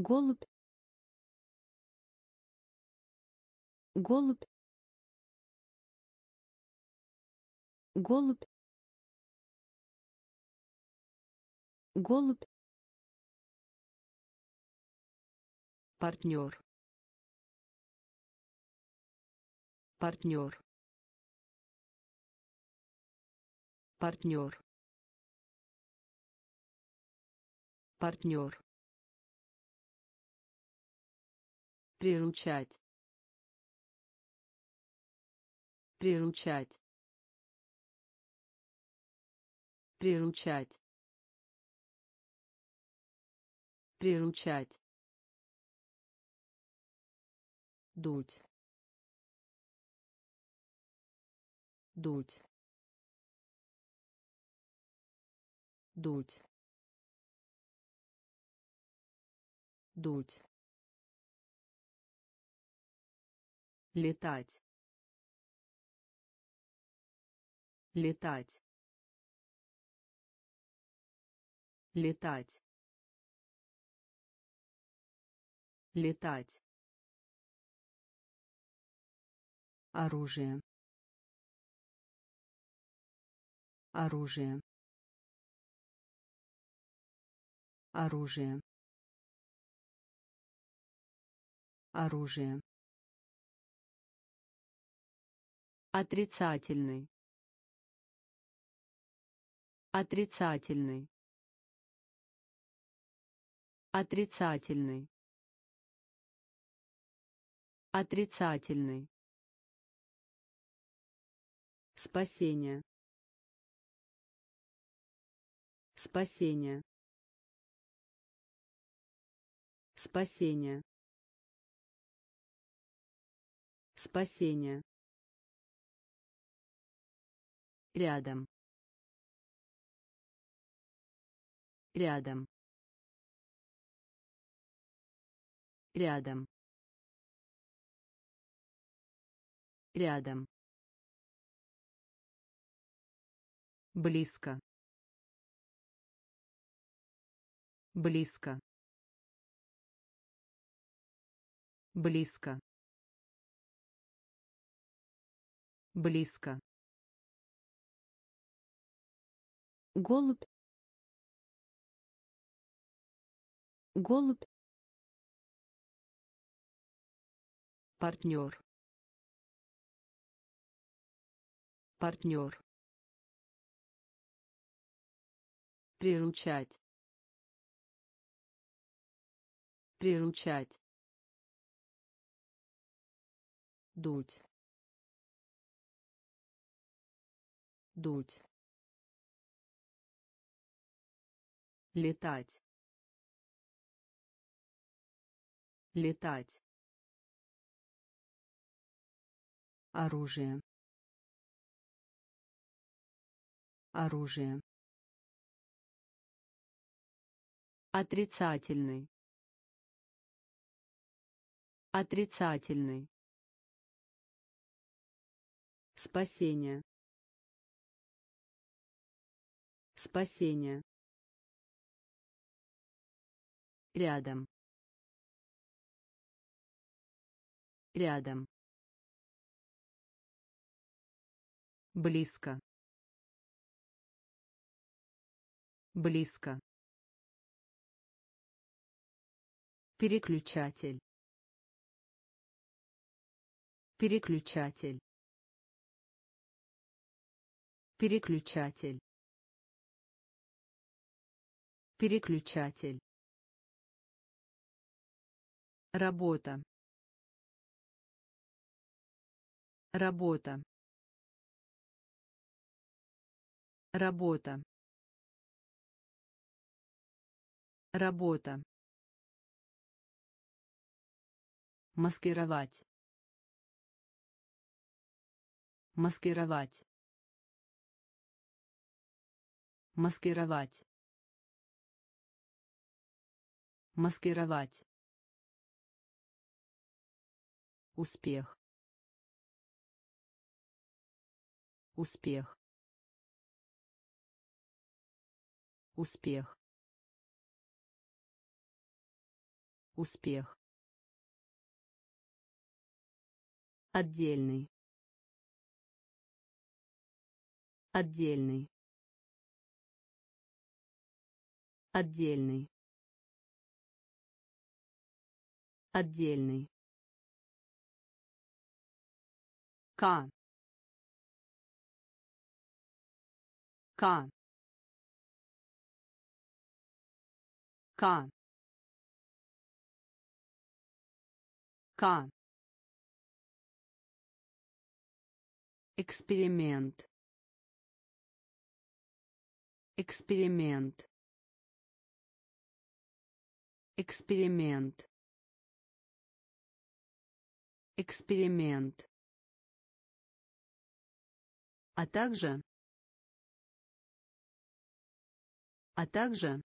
голубь, голубь, голубь, голубь, партнер, партнер, партнер, партнер, приручать, приручать, приручать, приручать, дуть, дуть, дуть, дуть, летать, летать, летать, летать, оружие, оружие, оружие, оружие, отрицательный, отрицательный, отрицательный, отрицательный, спасение, спасение, спасение, спасение, рядом, рядом, рядом, рядом, близко, близко, близко, близко, голубь, голубь, партнер, партнер, приручать, приручать, дуть, дуть, летать, летать, оружие, оружие, отрицательный, отрицательный, спасение, спасение, рядом, рядом, близко, близко, переключатель, переключатель, переключатель, переключатель, работа, работа, работа, работа, маскировать, маскировать, маскировать, маскировать, успех, успех, успех, Успех. Отдельный. Отдельный. Отдельный. Отдельный. К. К. К. К. Эксперимент. Эксперимент. Эксперимент. Эксперимент. А также. А также.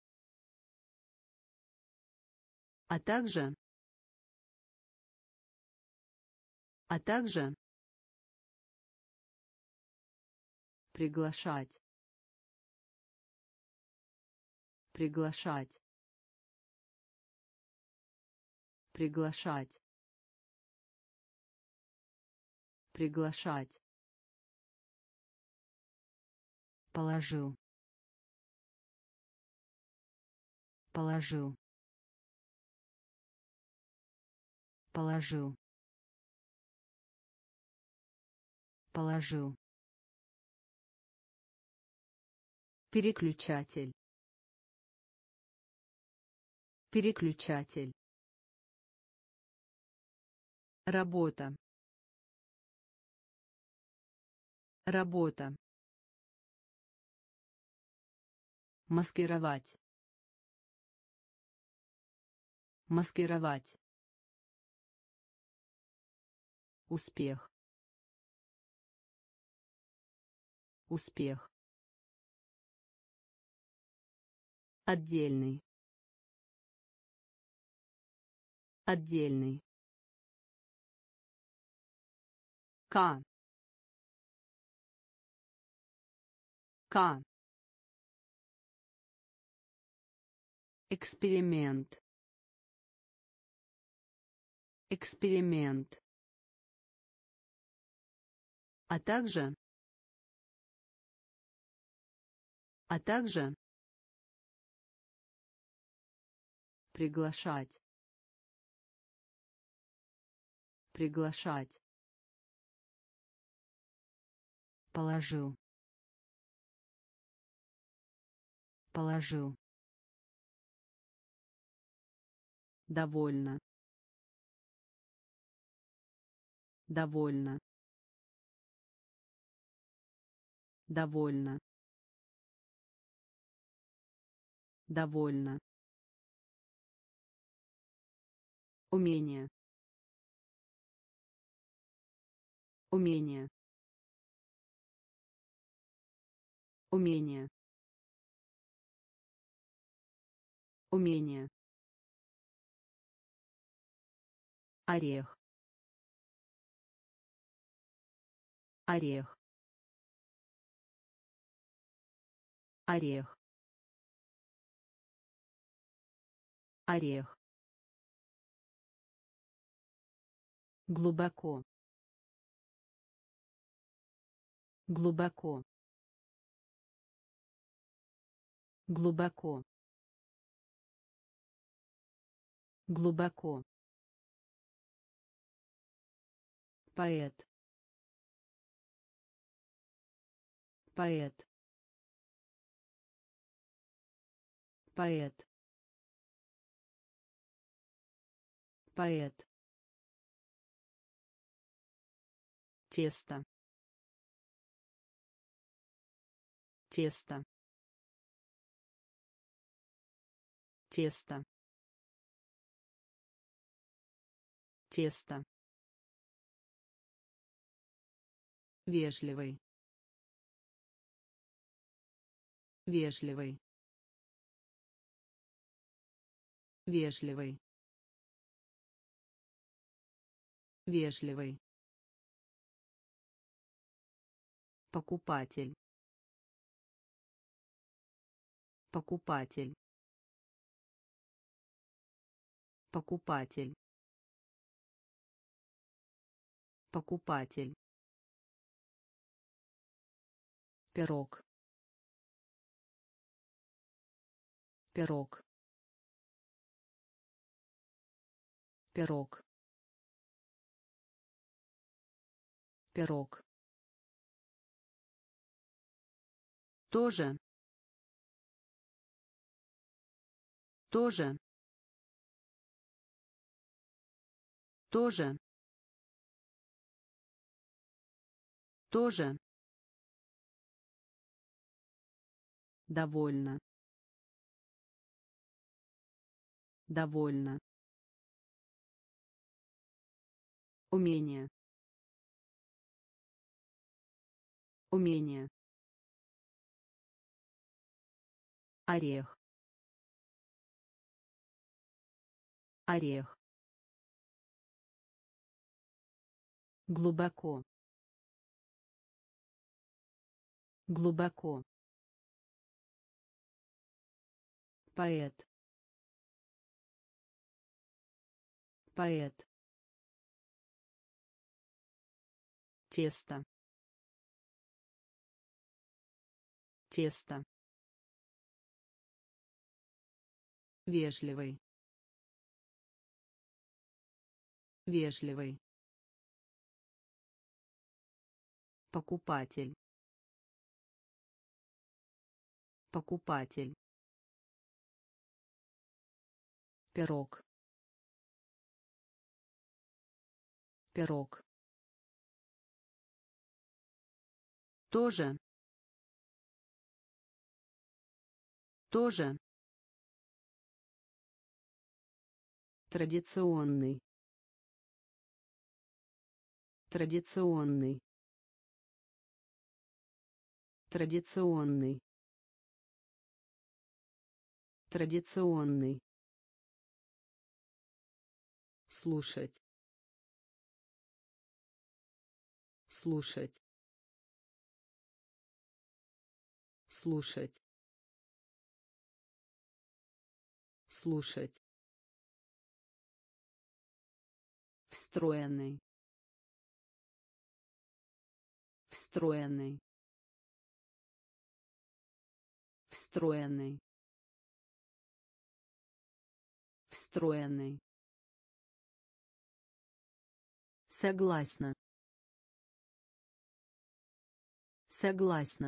А также. А также. Приглашать. Приглашать. Приглашать. Приглашать. Положил. Положил. Положил. Положил. Переключатель. Переключатель. Работа. Работа. Маскировать. Маскировать. Успех. Успех. Отдельный. Отдельный. К. К. Эксперимент. Эксперимент. А также. А также. Приглашать. Приглашать. Положил. Положил. Довольно. Довольно. Довольно. Довольно. Умение. Умение. Умение. Умение. Орех. Орех. Орех. Орех. Глубоко. Глубоко. Глубоко. Глубоко. Поэт. Поэт. Поэт. Поэт. Тесто. Тесто. Тесто. Тесто. Вежливый. Вежливый. Вежливый. Вежливый. Покупатель. Покупатель. Покупатель. Покупатель. Пирог. Пирог. Пирог. Пирог. Тоже. Тоже. Тоже. Тоже. Довольно. Довольно. Умение. Умение. Орех. Орех. Глубоко. Глубоко. Поэт. Поэт. Тесто. Тесто. Вежливый. Вежливый. Покупатель. Покупатель. Пирог. Пирог. Тоже. Тоже. Традиционный. Традиционный. Традиционный. Традиционный. Слушать. Слушать. Слушать. Слушать. Встроенный. Встроенный. Встроенный. Встроенный. Согласна. Согласна.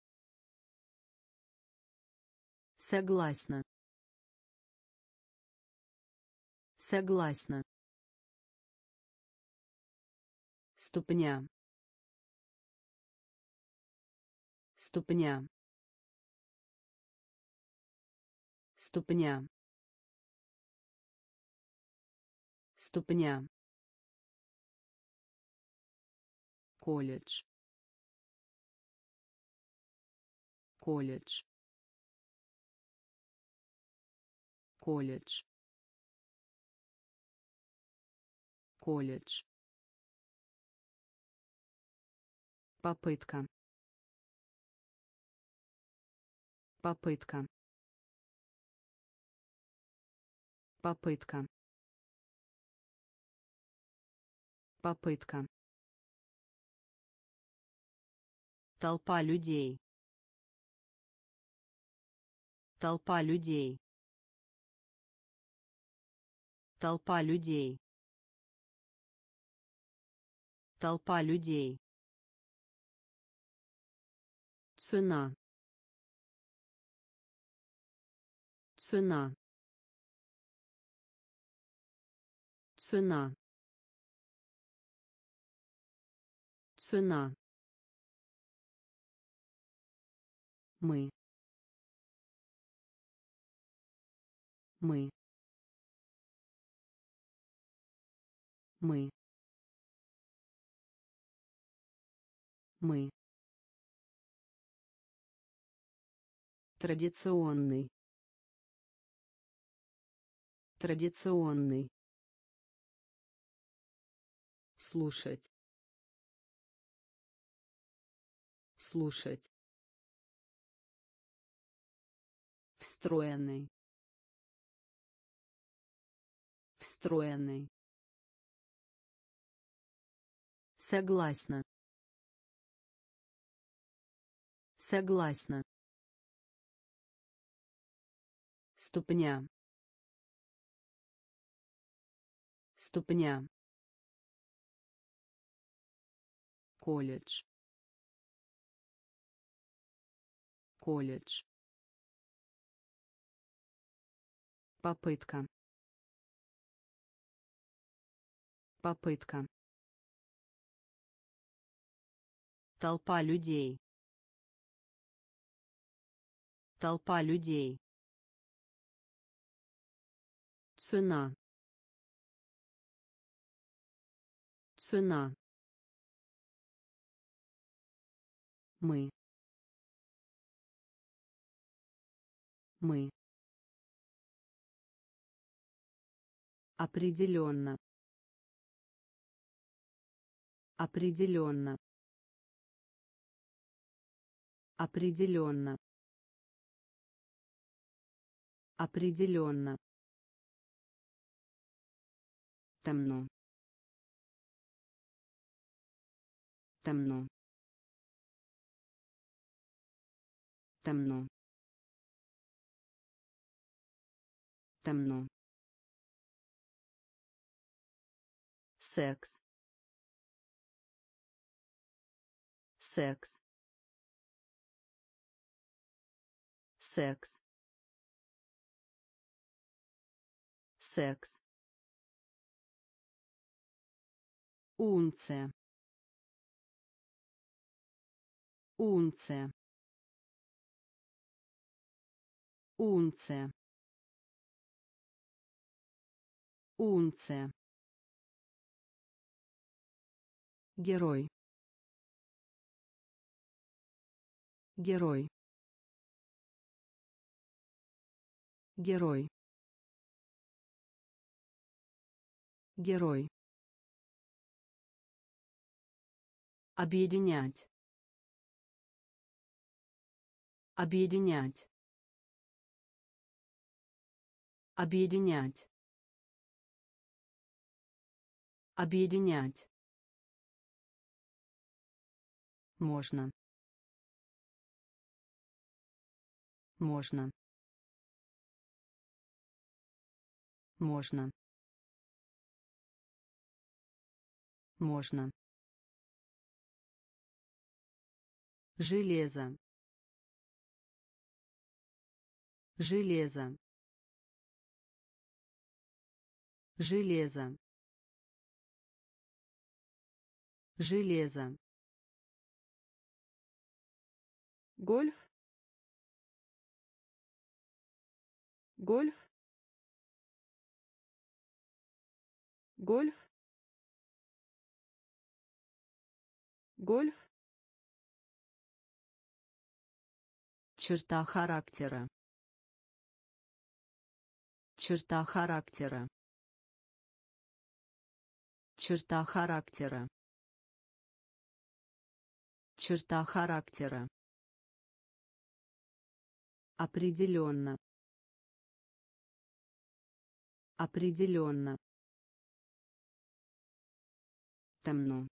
Согласна. Согласна. Ступня. Ступня. Ступня. Ступня. Колледж. Колледж. Колледж. Колледж. Попытка. Попытка. Попытка. Попытка. Толпа людей. Толпа людей. Толпа людей. Толпа людей. Цена. Цена. Цена. Цена. Мы. Мы. Мы. Мы. Традиционный. Традиционный. Слушать. Слушать. Встроенный. устроенный. Согласна. Согласна. Ступня. Ступня. Колледж. Колледж. Попытка. Попытка. Толпа людей. Толпа людей. Цена. Цена. Мы. Мы. Определенно. Определенно. Определенно. Определенно. Темно. Темно. Темно. Темно. Секс. Секс. Секс. Секс. Унция. Унция. Унция. Унция. Герой. Герой. Герой. Герой. Объединять. Объединять. Объединять. Объединять. Можно. Можно. Можно. Можно. Железо. Железо. Железо. Железо. Гольф. Гольф. Гольф. Гольф. Черта характера. Черта характера. Черта характера. Черта характера. Определенно. Определенно. Темно.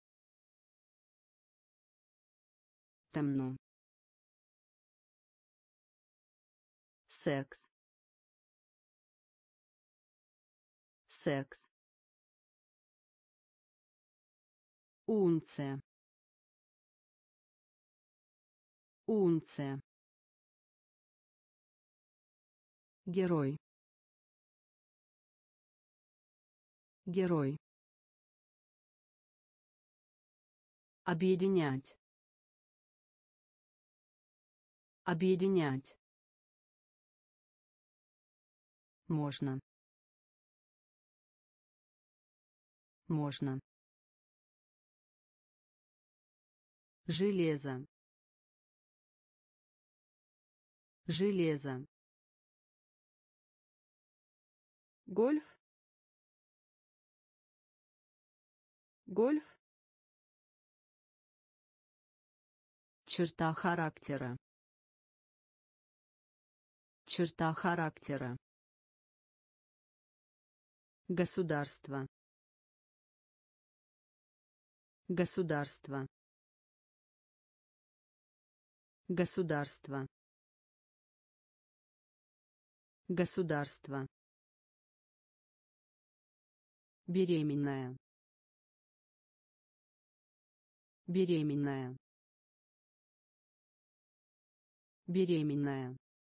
Темно. Секс. Секс. Унция. Унция. Герой. Герой. Объединять. Объединять. Можно. Можно. Железо. Железо. Гольф. Гольф. Черта характера. Черта характера. Государство. Государство. Государство. Государство. Беременная. Беременная. Беременная.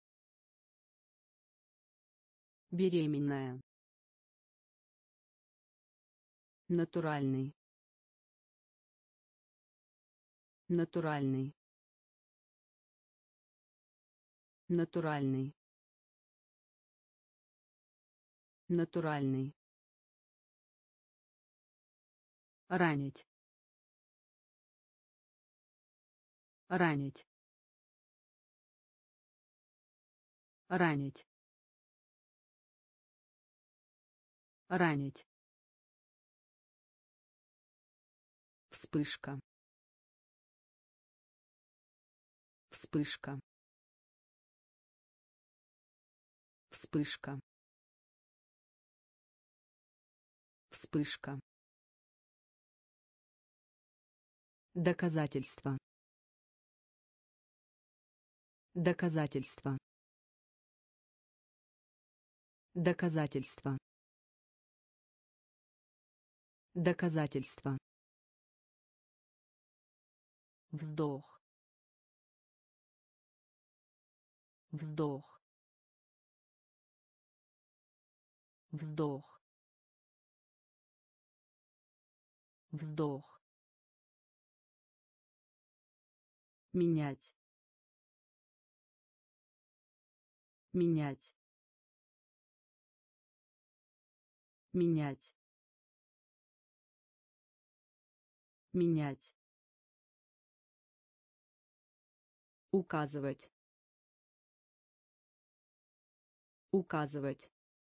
Беременная. Натуральный. Натуральный. Натуральный. Натуральный. Ранить. Ранить. Ранить. Ранить. Вспышка. Вспышка. Вспышка. Вспышка. Доказательство. Доказательство. Доказательство. Доказательство. Вздох. Вздох. Вздох. Вздох. Менять. Менять. Менять. Менять. Указывать. Указывать.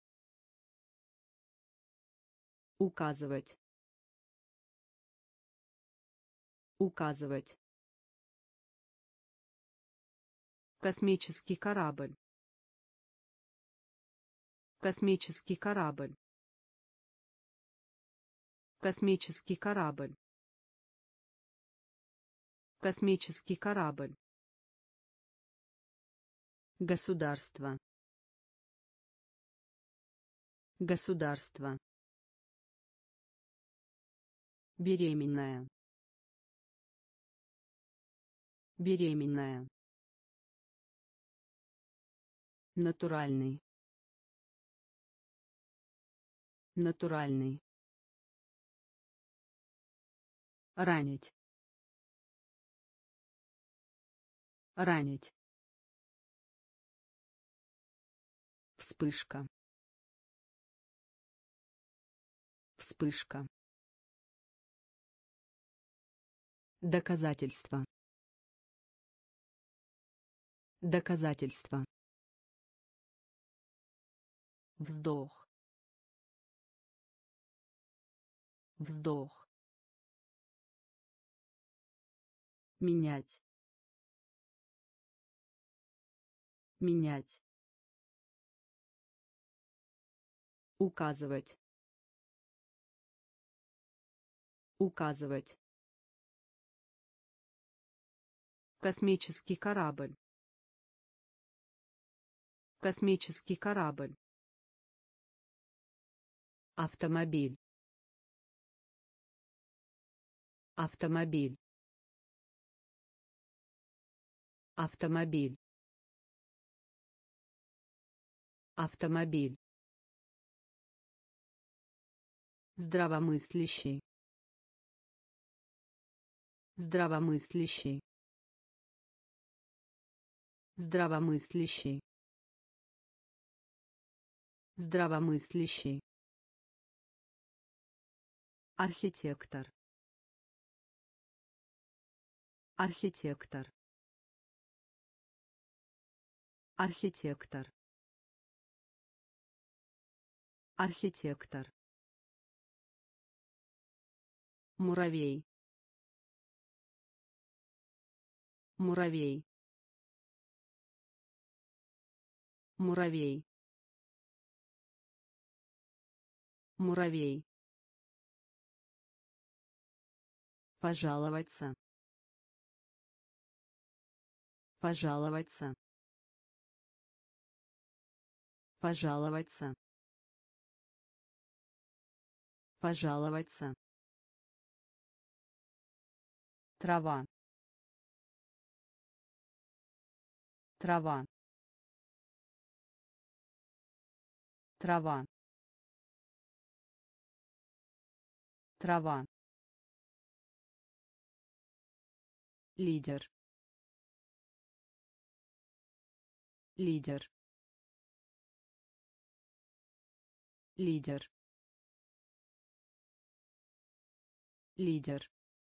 Указывать. Указывать. Космический корабль. Космический корабль. Космический корабль. Космический корабль. Государство. Государство. Беременная. Беременная. Натуральный. Натуральный. Ранить. Ранить. Вспышка. Вспышка. Доказательство. Доказательство. Вздох. Вздох. Менять. Менять. Указывать. Указывать. Космический корабль. Космический корабль. Автомобиль. Автомобиль. Автомобиль. Автомобиль. Здравомыслящий. Здравомыслящий. Здравомыслящий. Здравомыслящий. Архитектор. Архитектор. Архитектор. Архитектор. Муравей. Муравей. Муравей. Муравей. Пожаловаться. Пожаловаться. Пожаловаться. Пожаловаться. Трава. Трава. Трава. Трава. Лидер. Лидер. Лидер. Лидер.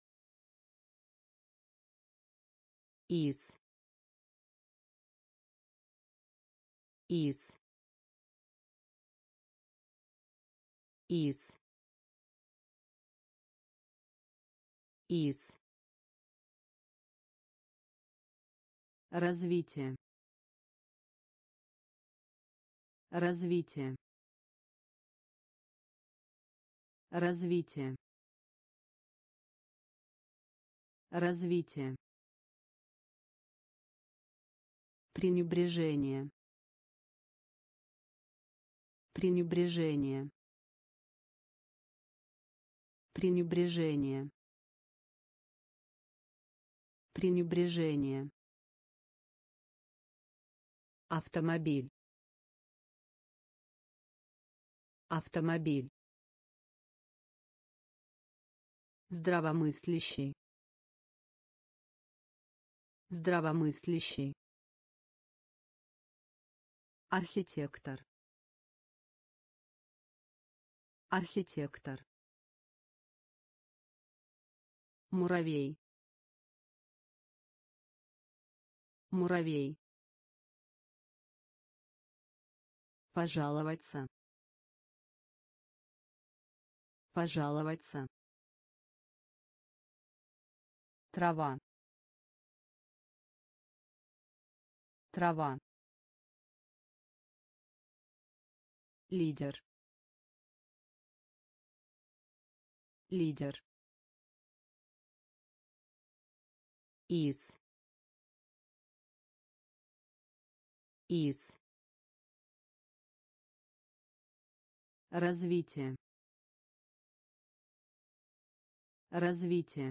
Из. Из. Из. Из. Развитие. Развитие. Развитие. Развитие. Пренебрежение. Пренебрежение. Пренебрежение. Пренебрежение. Автомобиль. Автомобиль. Здравомыслящий. Здравомыслящий. Архитектор. Архитектор. Муравей. Муравей. Пожаловаться. Пожаловаться. Трава. Трава. Лидер. Лидер. Из. Из. Развитие. Развитие.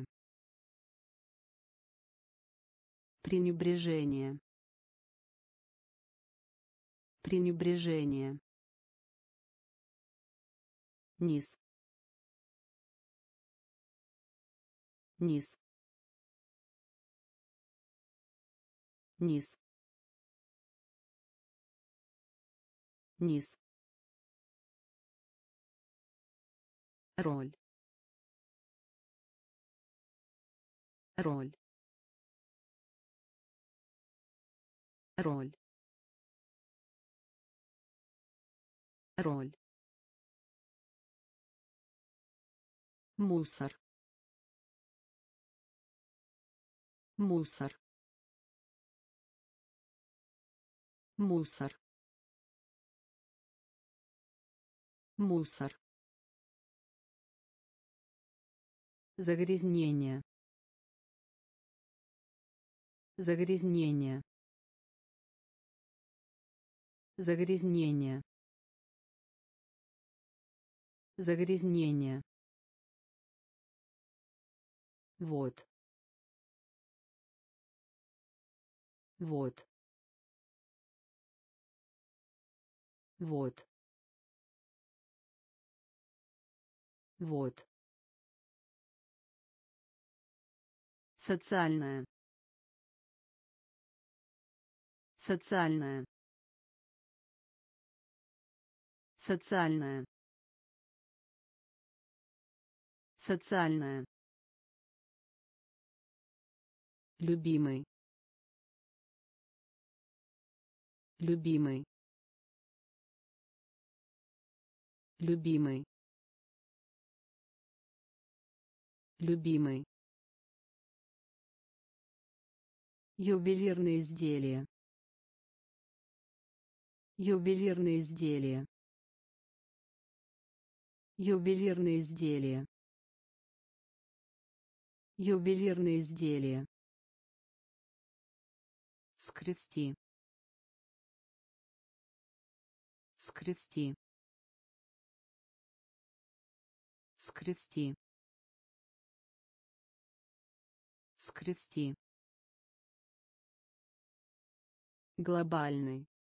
Пренебрежение. Пренебрежение. Низ. Низ. Низ. Низ. Роль. Роль. Роль. Роль. Мусор. Мусор. Мусор. Мусор. Загрязнение. Загрязнение. Загрязнение. Загрязнение. Вот. Вот. Вот. Вот. Социальная. Социальная. Социальная. Социальная. Любимый. Любимый. Любимый. Любимый. Ювелирные изделия. Ювелирные изделия. Ювелирные изделия. Ювелирные изделия. Скрести. Скрести. Скрести. Скрести. Глобальный.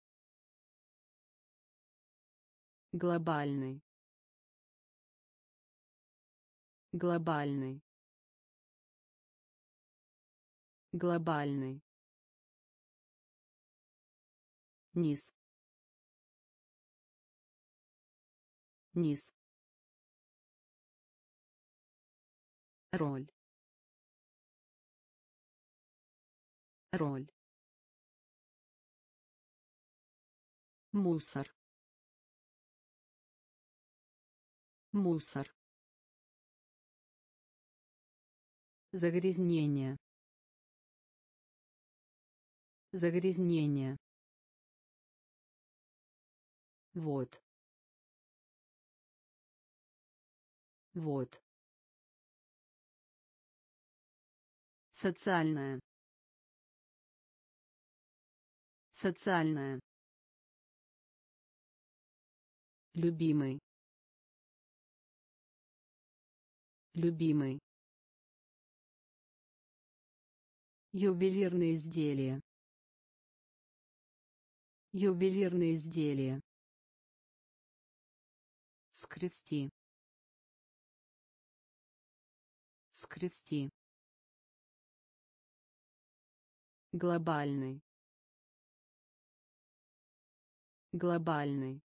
Глобальный. Глобальный. Глобальный. Низ. Низ. Роль. Роль. Мусор. Мусор. Загрязнение. Загрязнение. Вот. Вот. Социальная. Социальная. Любимый. Любимый. Ювелирные изделия. Ювелирные изделия. Скрести. Скрести. Глобальный. Глобальный.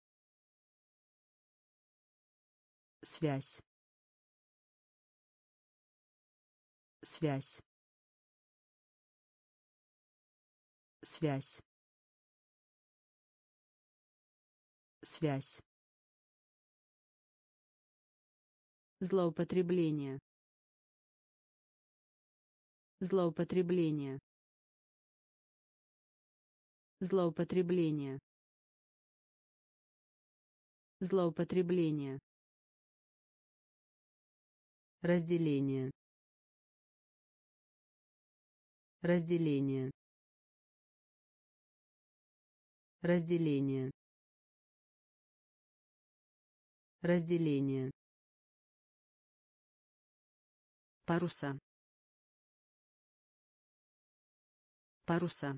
Связь. Связь. Связь. Связь. Злоупотребление. Злоупотребление. Злоупотребление. Злоупотребление. Разделение. Разделение. Разделение. Разделение. Паруса. Паруса.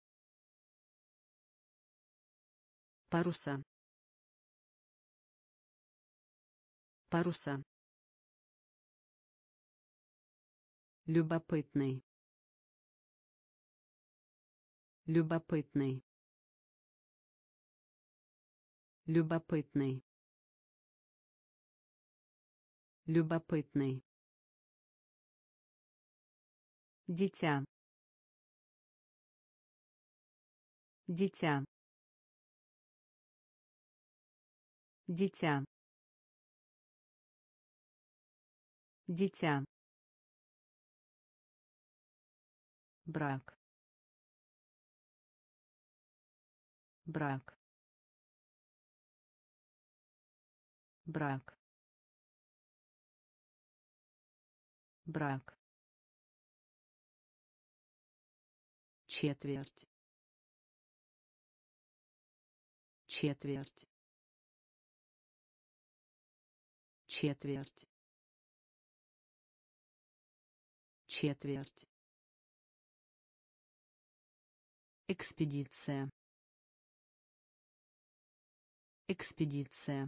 Паруса. Паруса. Любопытный. Любопытный. Любопытный. Любопытный. Дитя. Дитя. Дитя. Дитя. Брак. Брак. Брак. Брак. Четверть. Четверть. Четверть. Четверть. Экспедиция. Экспедиция.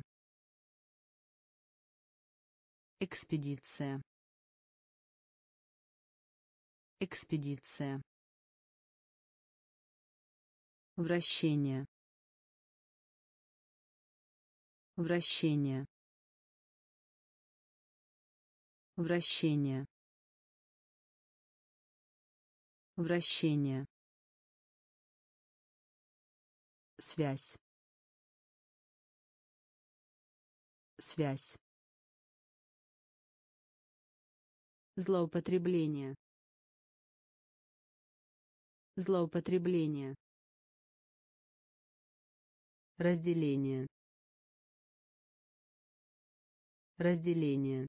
Экспедиция. Экспедиция. Вращение. Вращение. Вращение. Вращение. Связь. Связь. Злоупотребление. Злоупотребление. Разделение. Разделение.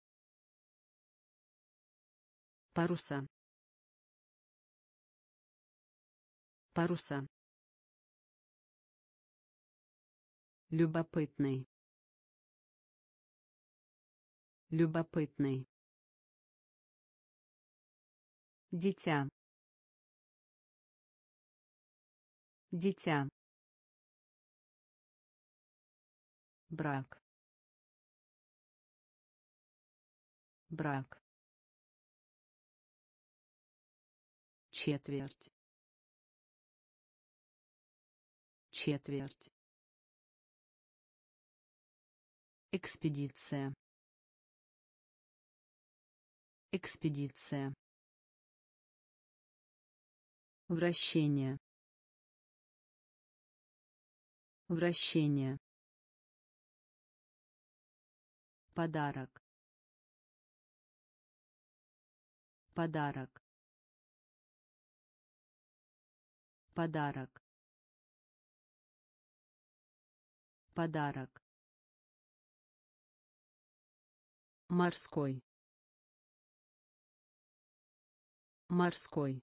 Паруса. Паруса. Любопытный. Любопытный. Дитя. Дитя. Брак. Брак. Четверть. Четверть. Экспедиция. Экспедиция. Вращение. Вращение. Подарок. Подарок. Подарок. Подарок. Морской. Морской.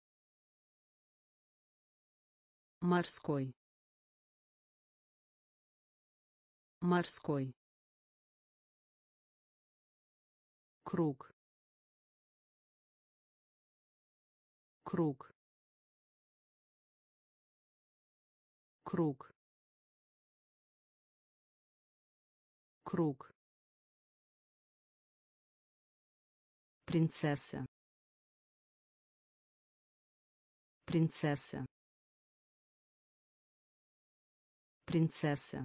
Морской. Морской. Круг. Круг. Круг. Круг. Принцесса. Принцесса. Принцесса.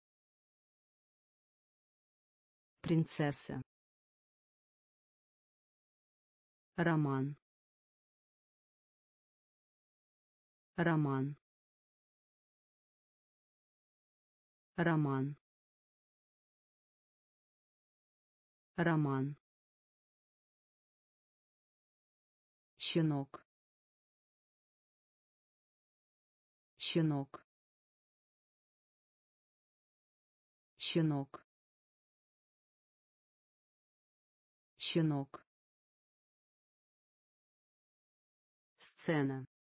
Принцесса. Роман. Роман. Роман. Роман. Щенок. Щенок. Щенок. Щенок. Сцена.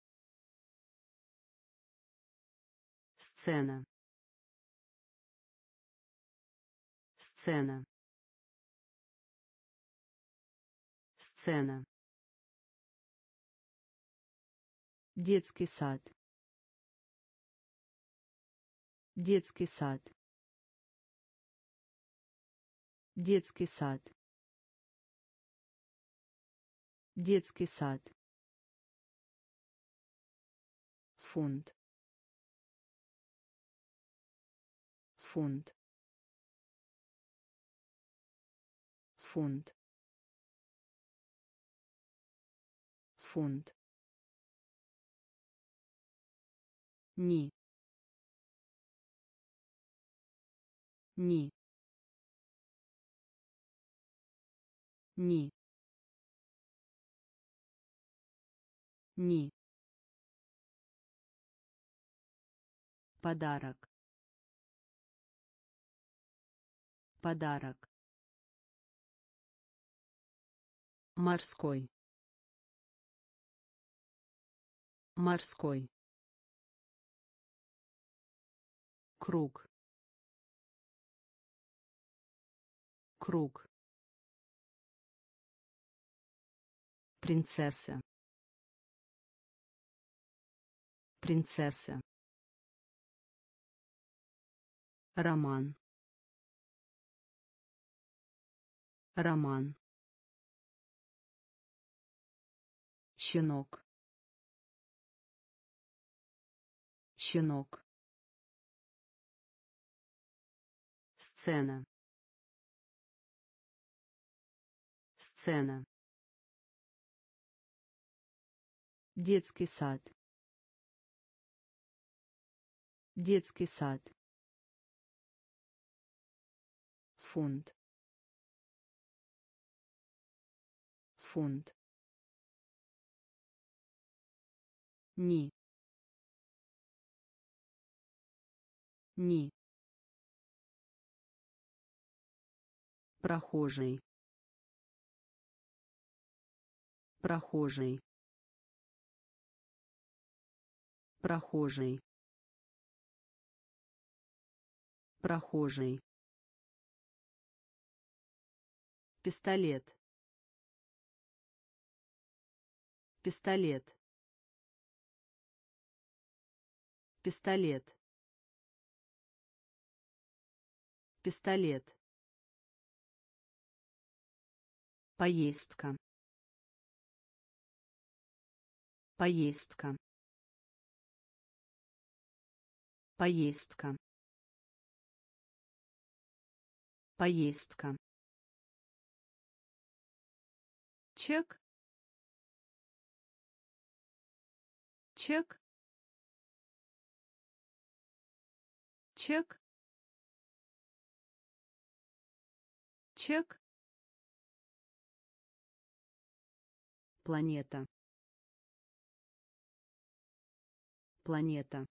Сцена. Сцена. Сцена. Детский сад. Детский сад. Детский сад. Детский сад. Фунт. Фунт. Фунт. Фунт. Ни. Ни. Ни. Ни. Подарок. Подарок. Морской. Морской. Круг. Круг. Принцесса. Принцесса. Роман. Роман. Щенок. Щенок. Сцена. Сцена. Детский сад. Детский сад. Фунт. Фунт. Ни. Ни. Прохожий. Прохожий. Прохожий. Прохожий. Пистолет. Пистолет. Пистолет. Пистолет. Поездка. Поездка. Поездка. Поездка. Чек. Чек. Чек. Чек. Планета. Планета.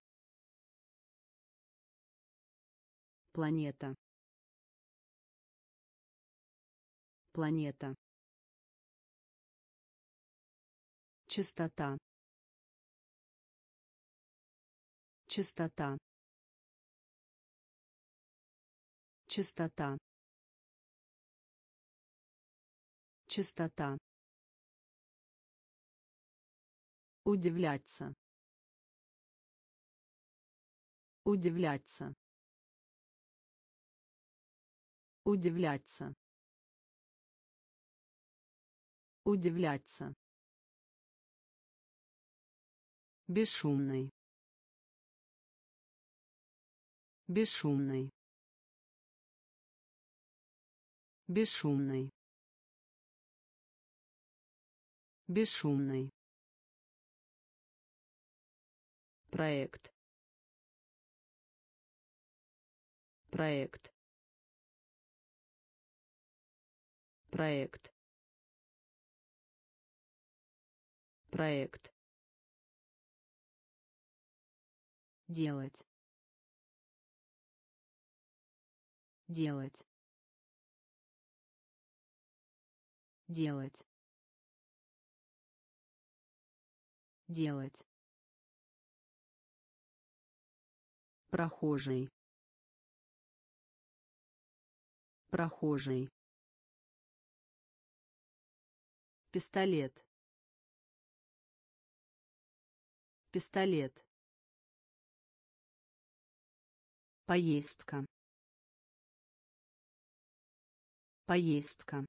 Планета. Планета. Чистота. Чистота. Чистота. Чистота. Удивляться. Удивляться. Удивляться. Удивляться. Бесшумный. Бесшумный. Бесшумный. Бесшумный. Проект. Проект. Проект. Проект. Делать. Делать. Делать. Делать. Прохожий. Прохожий. Пистолет. Пистолет. Поездка. Поездка.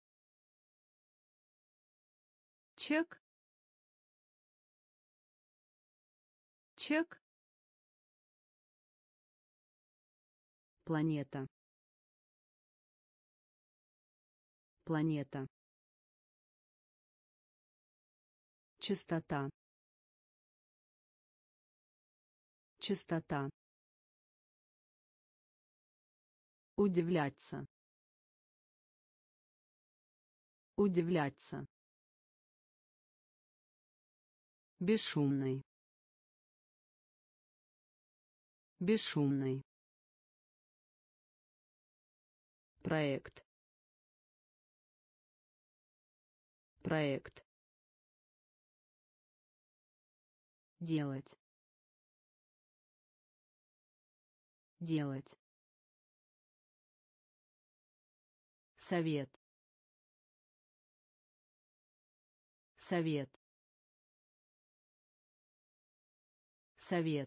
Чек. Чек. Планета. Планета. Чистота. Чистота. Удивляться. Удивляться. Бесшумный. Бесшумный. Проект. Проект. Делать. Делать. Совет. Совет. Совет.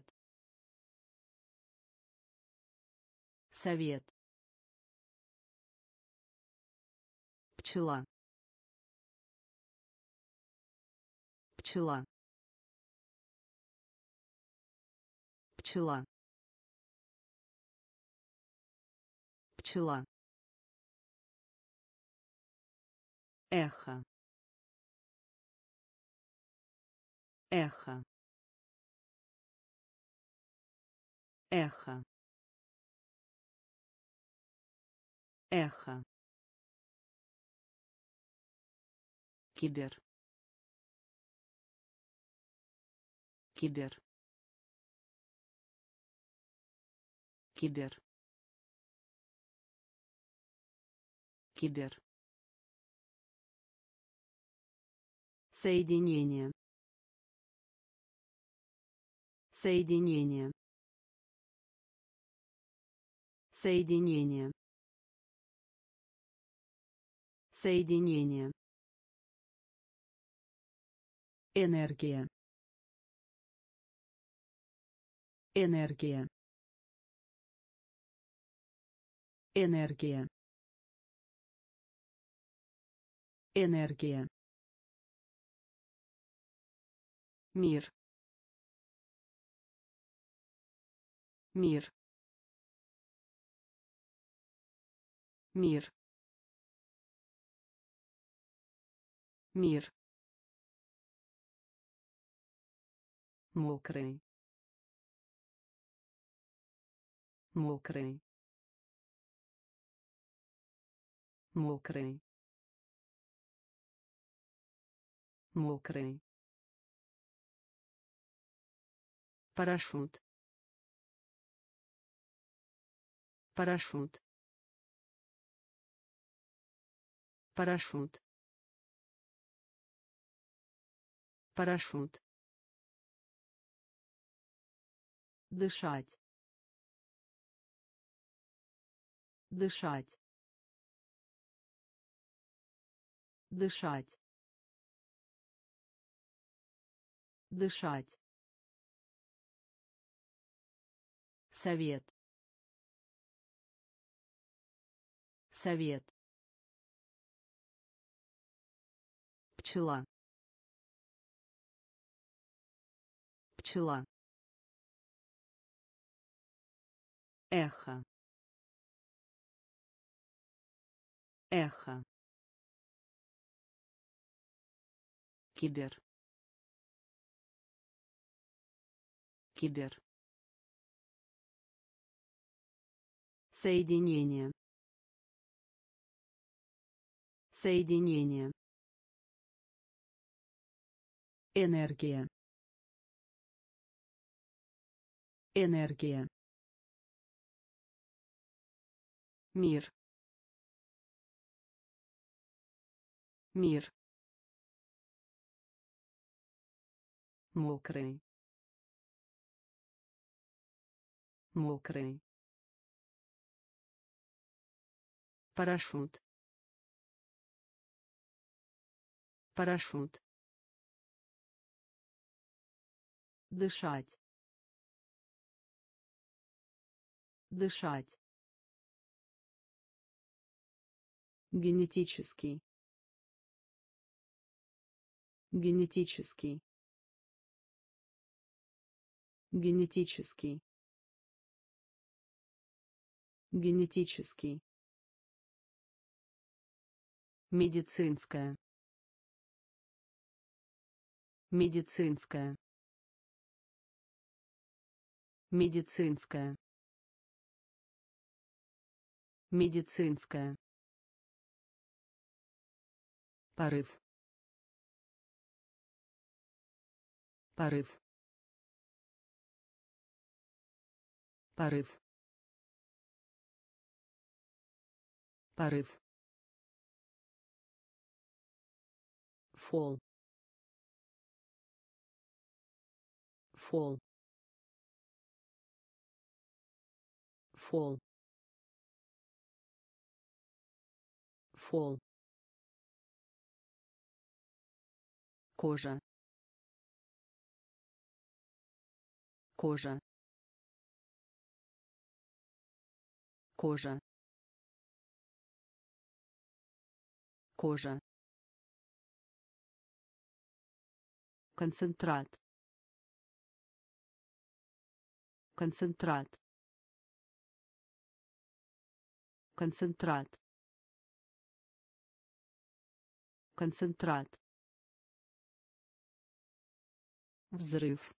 Совет. Пчела. Пчела. Пчела. Пчела. Эхо. Эхо. Эхо. Эхо. Кибер. Кибер. Кибер. Кибер. Соединение. Соединение. Соединение. Соединение. Энергия. Энергия. Энергия. Энергия. Мир. Мир. Мир. Мир. Мокрый. Мокрый. Мокрый. Мокрый. Парашют. Парашют. Парашют. Парашют. Дышать. Дышать. Дышать. Дышать. Совет. Совет. Пчела. Пчела. Эхо. Эхо. Кибер. Кибер. Соединение. Соединение. Энергия. Энергия. Мир. Мир. Мокрый. Мокрый. Парашют. Парашют. Дышать. Дышать. Генетический. Генетический. Генетический. Генетический. Медицинская. Медицинская. Медицинская. Медицинская. Порыв. Порыв. Порыв. Порыв. Фол. Фол. Фол. Фол. Кожа. Кожа. Кожа. Кожа. Концентрат. Концентрат. Концентрат. Концентрат. Взрыв.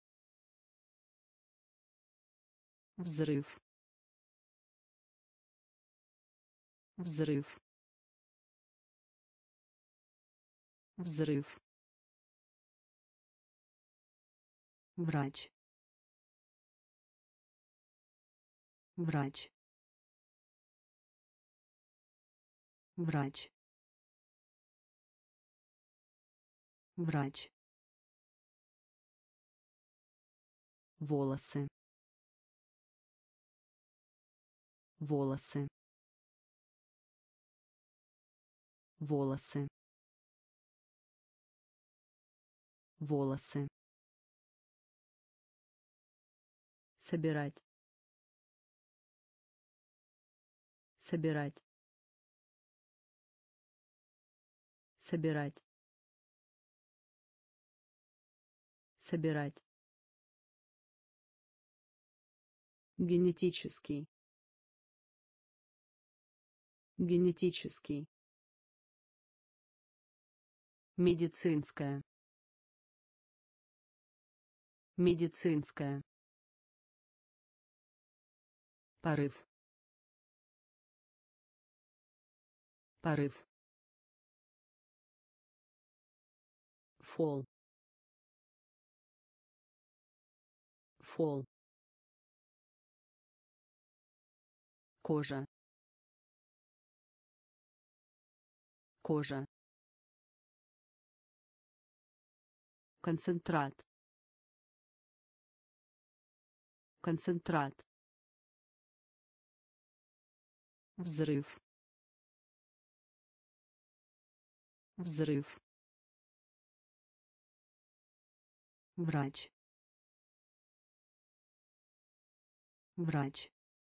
Взрыв. Взрыв. Взрыв. Врач. Врач. Врач. Врач. Волосы. Волосы. Волосы. Волосы. Собирать. Собирать. Собирать. Собирать. Генетический. Генетический. Медицинская. Медицинская. Порыв. Порыв. Фол. Фол. Кожа. Кожа. Концентрат. Концентрат. Взрыв. Взрыв. Врач. Врач.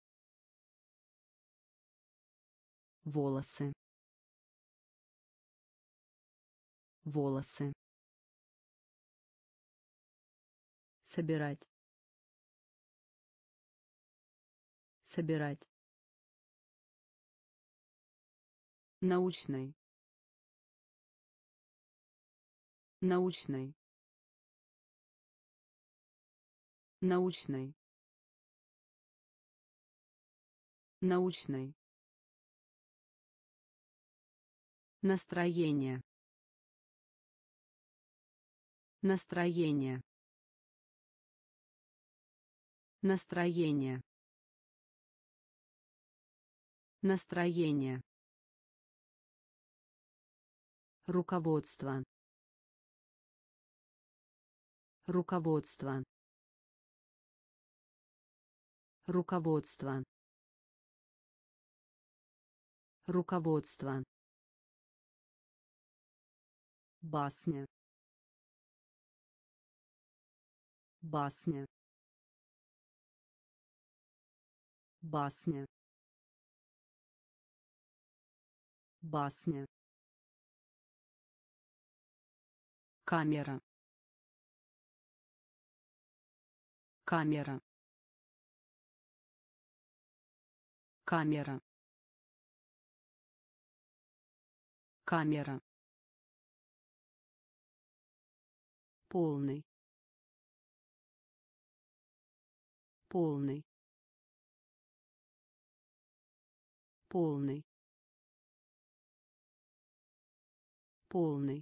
Волосы. Волосы. Собирать. Собирать. Научный. Научный. Научный. Научный. Настроение. Настроение. Настроение. Настроение. Руководство. Руководство. Руководство. Руководство. Басня. Басня. Басня. Басня. Камера. Камера. Камера. Камера. Полный. Полный. Полный. Полный.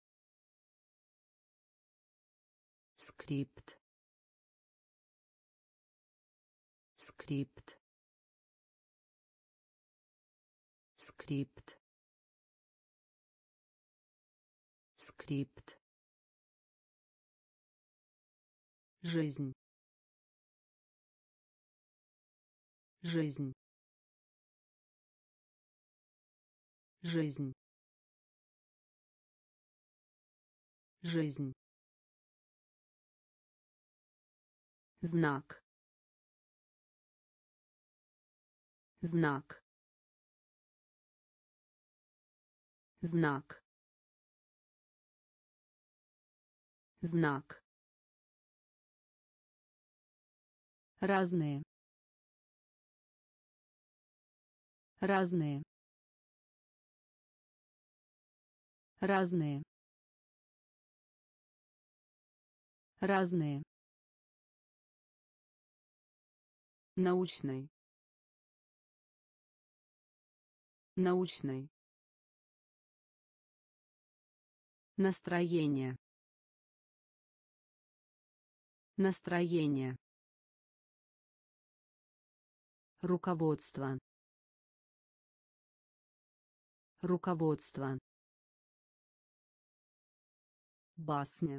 Скрипт. Скрипт. Скрипт. Скрипт. Жизнь. Жизнь. Жизнь. Жизнь. Знак. Знак. Знак. Знак. Разные. Разные. Разные. Разные. Научный. Научный. Настроение. Настроение. Руководство. Руководство. Басня.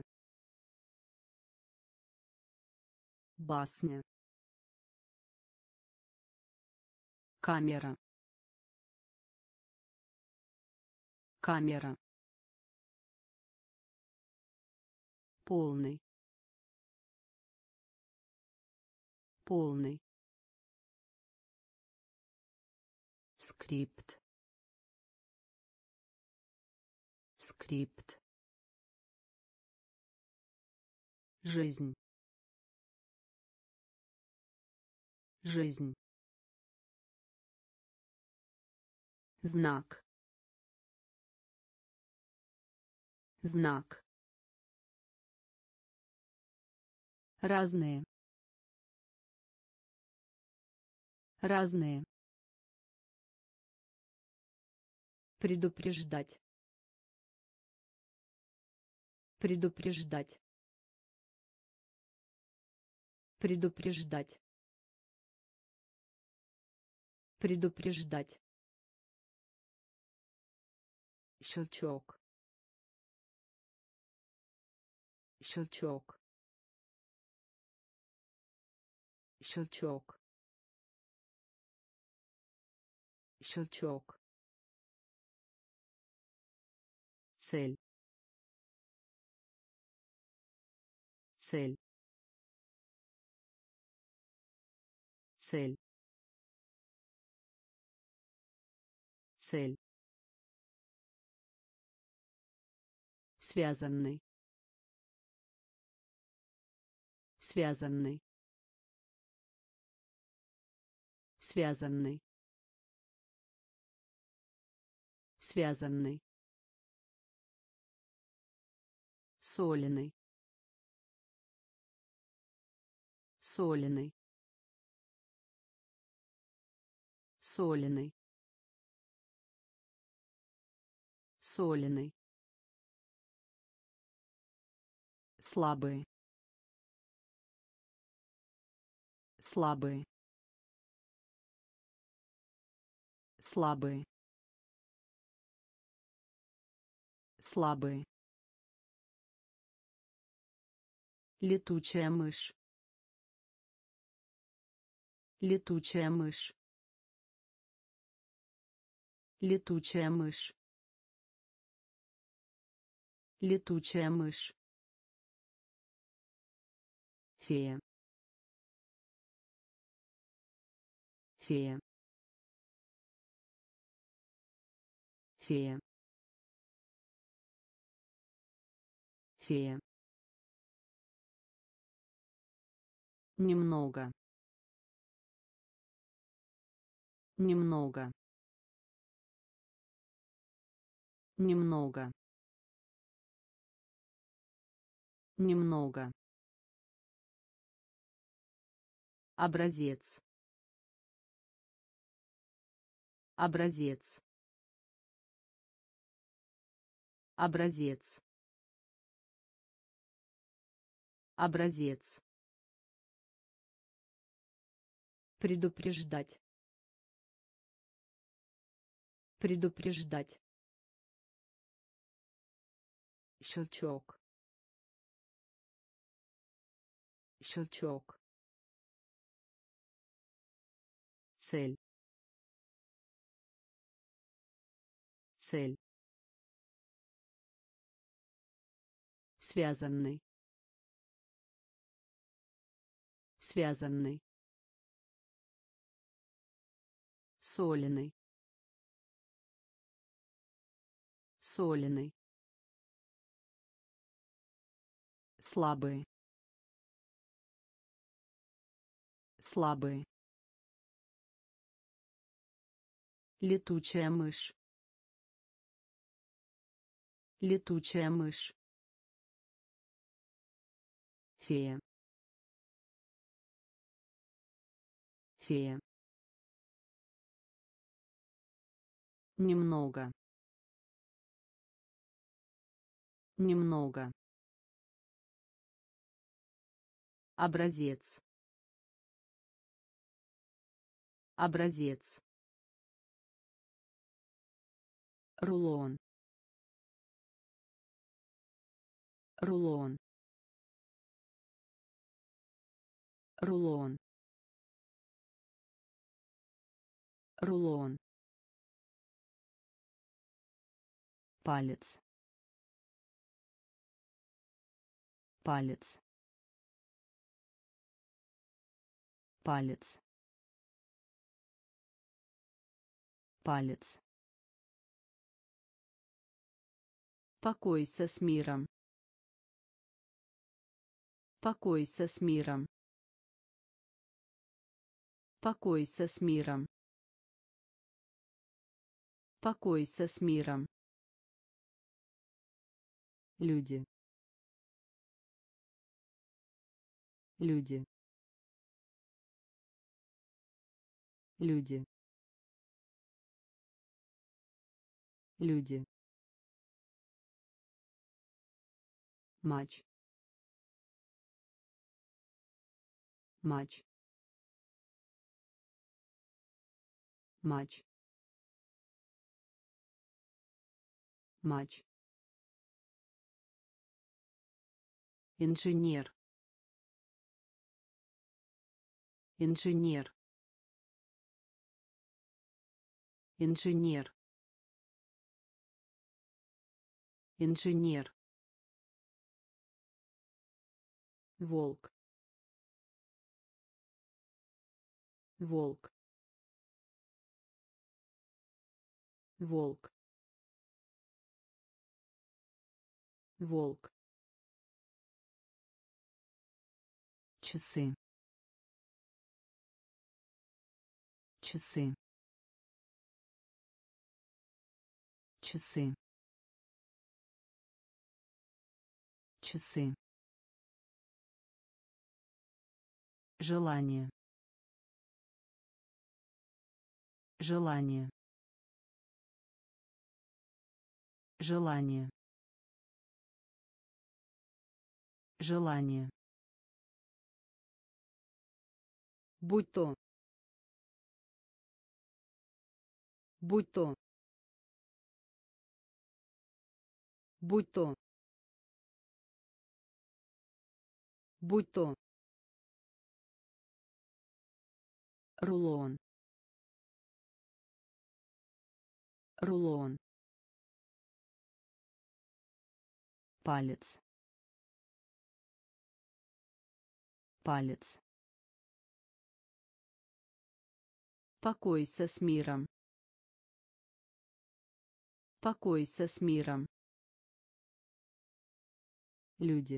Басня. Камера. Камера. Полный. Полный. Скрипт. Скрипт. Жизнь. Жизнь. Знак. Знак. Разные. Разные. Предупреждать. Предупреждать. Предупреждать. Предупреждать. Щелчок. Щелчок. Щелчок. Щелчок. Цель. Цель. Цель. Цель. Связанный. Связанный. Связанный. Связанный. Соленый. Соленый. Соленый. Соленый. Слабые. Слабые. Слабые. Слабые. Летучая мышь. Летучая мышь. Летучая мышь. Летучая мышь. Фея. Фея. Фея. Фея. Немного. Немного. Немного. Немного. Образец. Образец. Образец. Образец. Предупреждать. Предупреждать. Щелчок. Щелчок. Цель. Цель. Связанный. Связанный. Соленый. Соленый. Слабые. Слабые. Летучая мышь. Летучая мышь. Фея. Фея. Немного. Немного. Образец. Образец. рулон, рулон, рулон, рулон, палец, палец, палец, палец. Покойся с миром. Покойся с миром. Покойся с миром. Покойся с миром. Люди. Люди. Люди. Люди. Матч. Матч. Матч. Матч. Инженер. Инженер. Инженер. Инженер. Волк. Волк. Волк. Волк. Часы. Часы. Часы. Часы. Желание. Желание. Желание. Желание. Будь то. Будь то. Будь то. Будь то. Рулон. Рулон. Палец. Палец. Покойся с миром. Покойся с миром. Люди.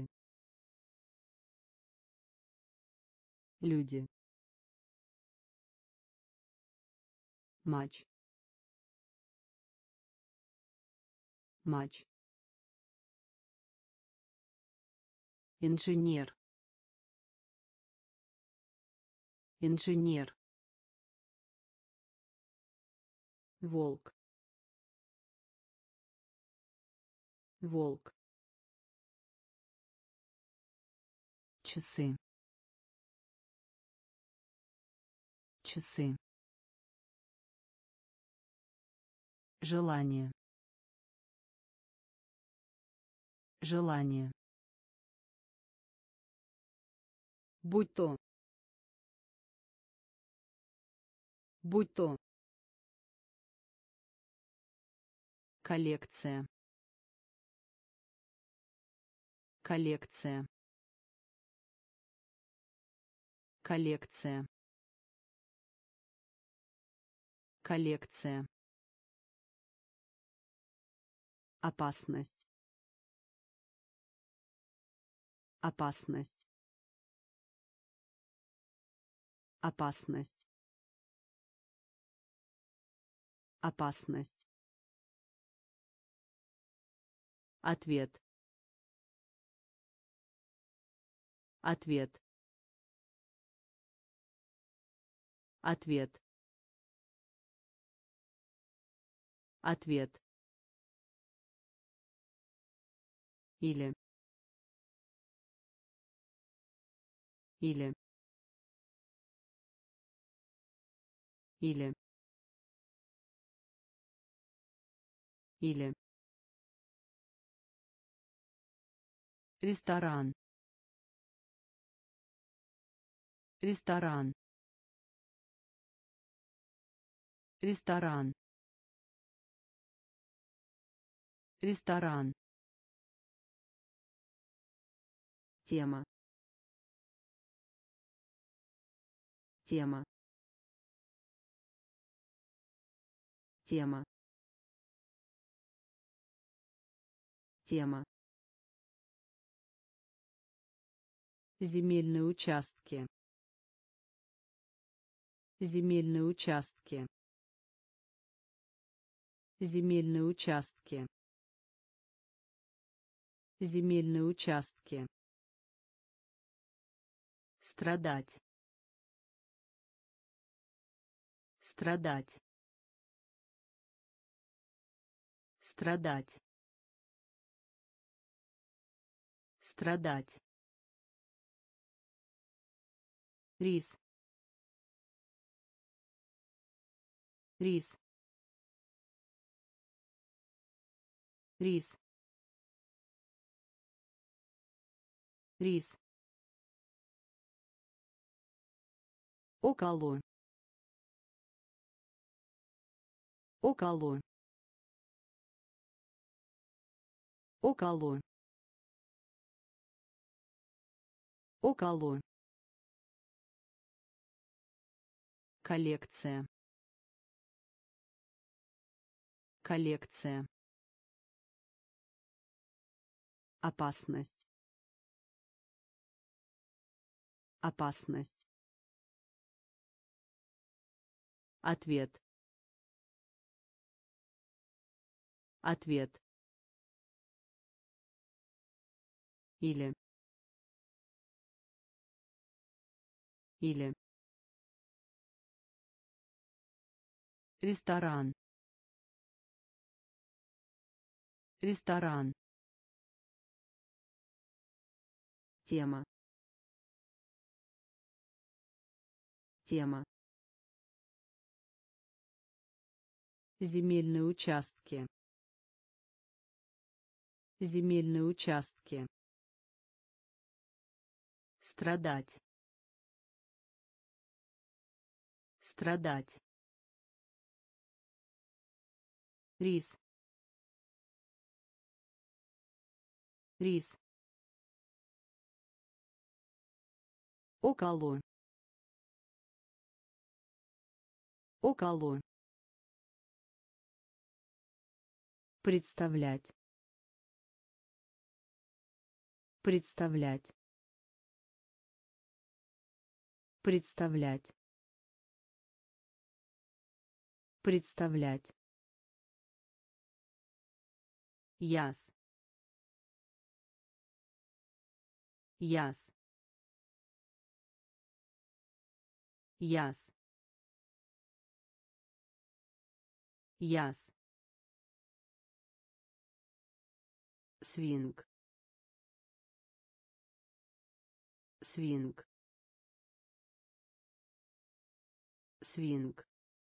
Люди. Матч. Матч. Инженер. Инженер. Волк. Волк. Часы. Часы. Желание. Желание. Будь то. Будь то. Коллекция. Коллекция. Коллекция. Коллекция. Опасность. Опасность. Опасность. Опасность. Ответ. Ответ. Ответ. Ответ. Или. Или. Или. или ресторан ресторан ресторан ресторан тема тема тема тема земельные участки земельные участки земельные участки земельные участки страдать страдать страдать страдать рис рис рис рис около около около около коллекция коллекция опасность опасность ответ ответ или ресторан ресторан тема тема земельные участки земельные участки страдать страдать рис рис около около представлять представлять представлять представлять яс яс яс яс свинг свинг свинг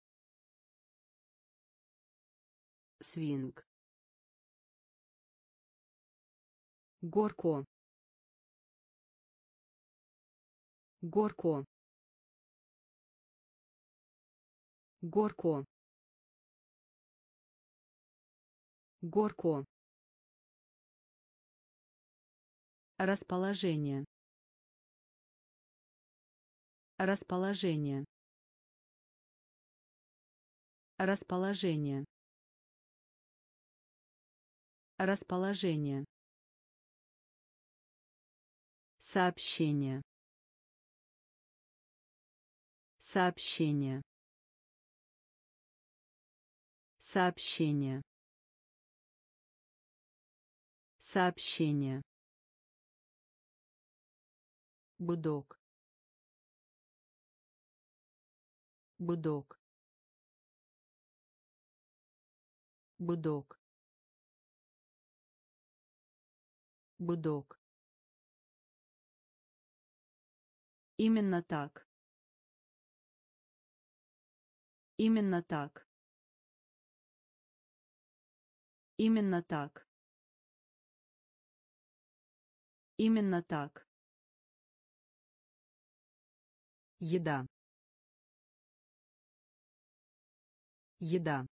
свинг горко горко горко горко расположение расположение расположение расположение сообщение сообщение сообщение сообщение гудок гудок гудок гудок именно так именно так Именно так. Именно так. Еда. Еда.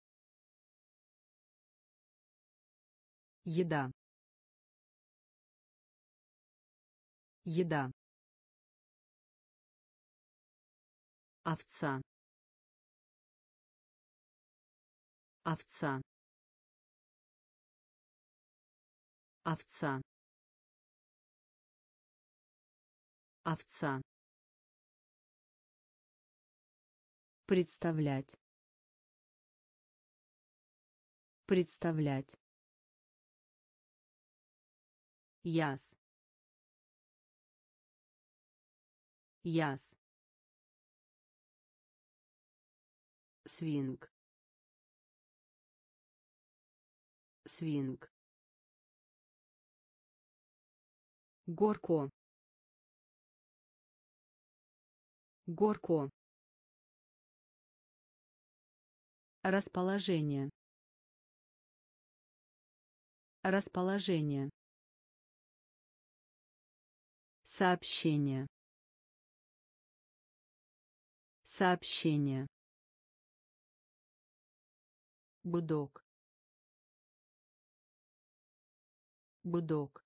Еда. Еда. Овца. Овца. Овца. Овца. Представлять. Представлять. Яс. Яс. Свинг. Свинг. Горко. Горко. Расположение. Расположение. Сообщение. Сообщение. Гудок. Гудок.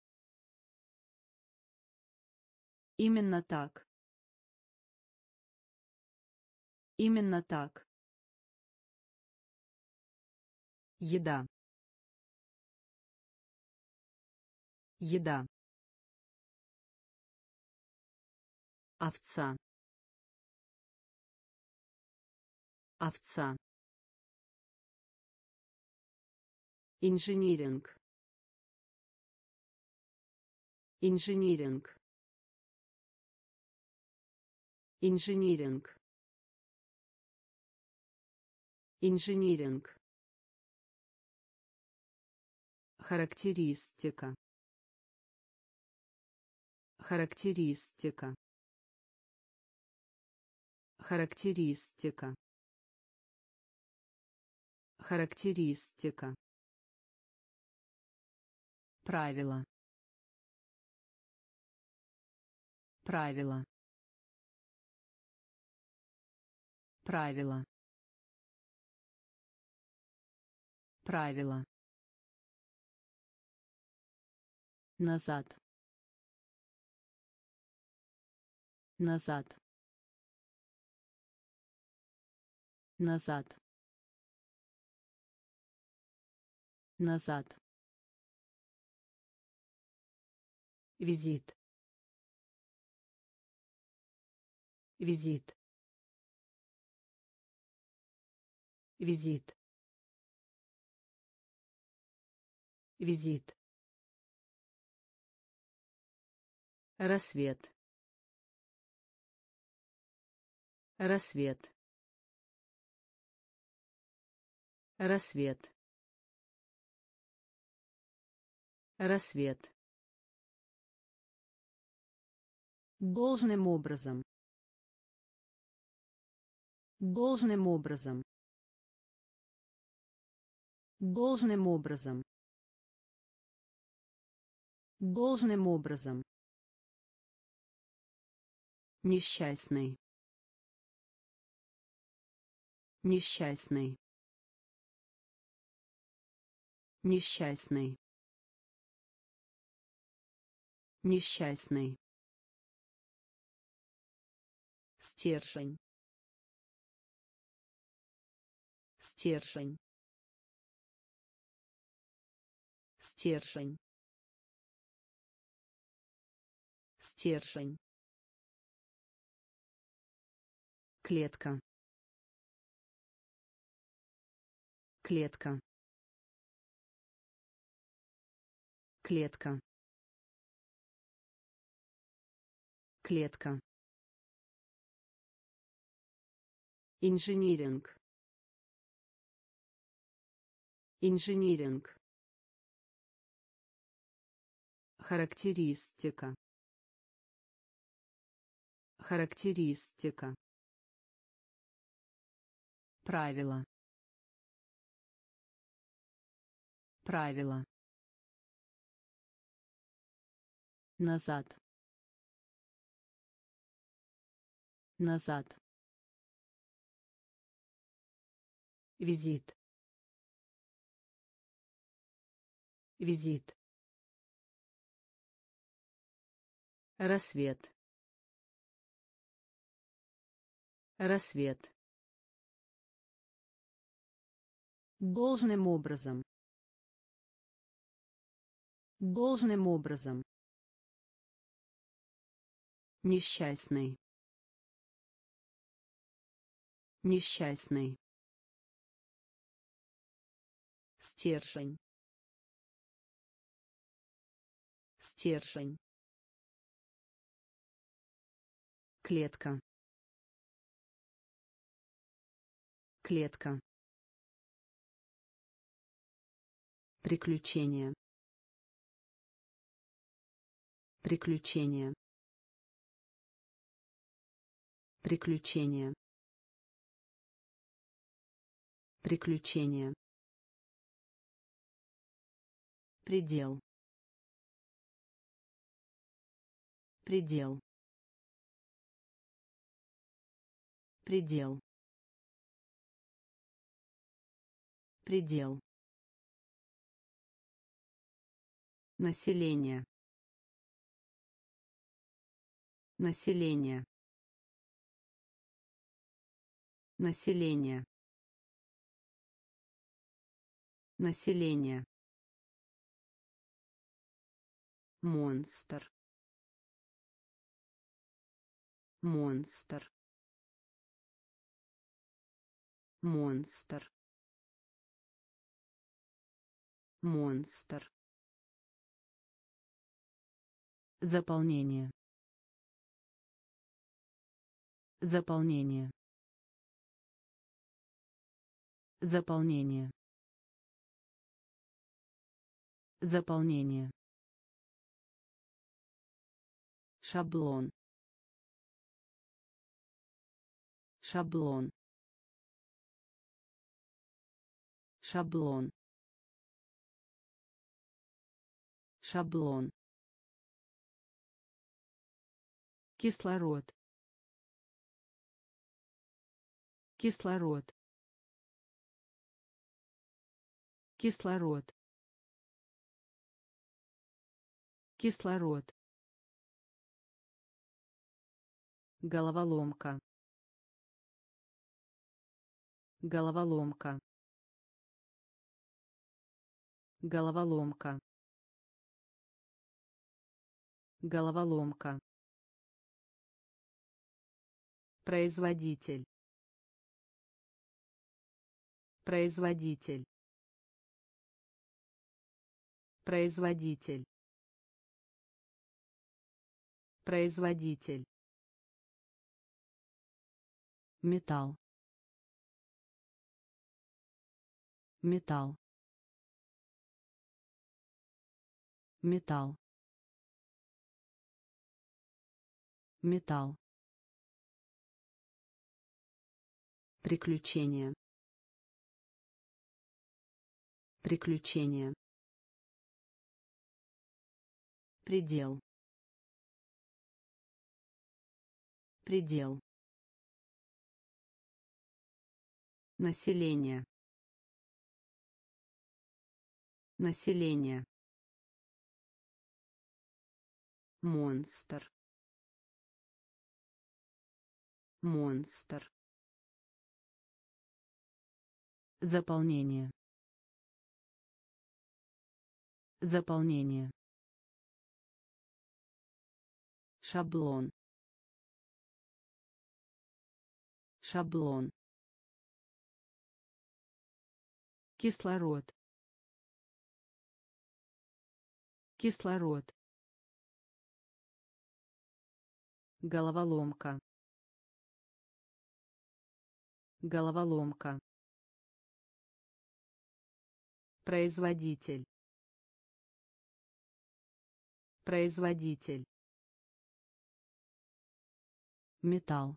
Именно так. Именно так. Еда. Еда. Овца. Овца. Инжиниринг. Инжиниринг. Инжиниринг. Инжиниринг. Характеристика. Характеристика. Характеристика. Характеристика. Правило. Правило. Правило. Правило. Назад. Назад. Назад. Назад. Визит. Визит. Визит. Визит. Рассвет. Рассвет. Рассвет. Рассвет. Должным образом. Должным образом. Должным образом. Должным образом. Несчастный. Несчастный. Несчастный. Несчастный. Стержень. Стержень. Стержень. Стержень. Клетка. Клетка. Клетка. Клетка. Инжиниринг. Инжиниринг. Характеристика. Характеристика. Правило. Правило. Назад. Назад. Визит. Визит. Рассвет. Рассвет. Должным образом. Должным образом. Несчастный. Несчастный. Стержень. Стержень. Клетка. Клетка. Приключение. Приключение. Приключение. Приключение. Предел. Предел. Предел. Предел. Население. Население. Население. Население. Монстр. Монстр. Монстр. Монстр. Заполнение. Заполнение. Заполнение. Заполнение. Шаблон. Шаблон. Шаблон. Шаблон. Кислород. Кислород. Кислород. Кислород. Головоломка. Головоломка. Головоломка. Головоломка. Производитель. Производитель. Производитель. Производитель. Металл. Металл. Металл. Металл. Приключение. Приключение. Предел. Предел. Население. Население. Монстр. Монстр. Заполнение. Заполнение. Шаблон. Шаблон. Кислород. Кислород. Головоломка. Головоломка. Производитель. Производитель. Металл.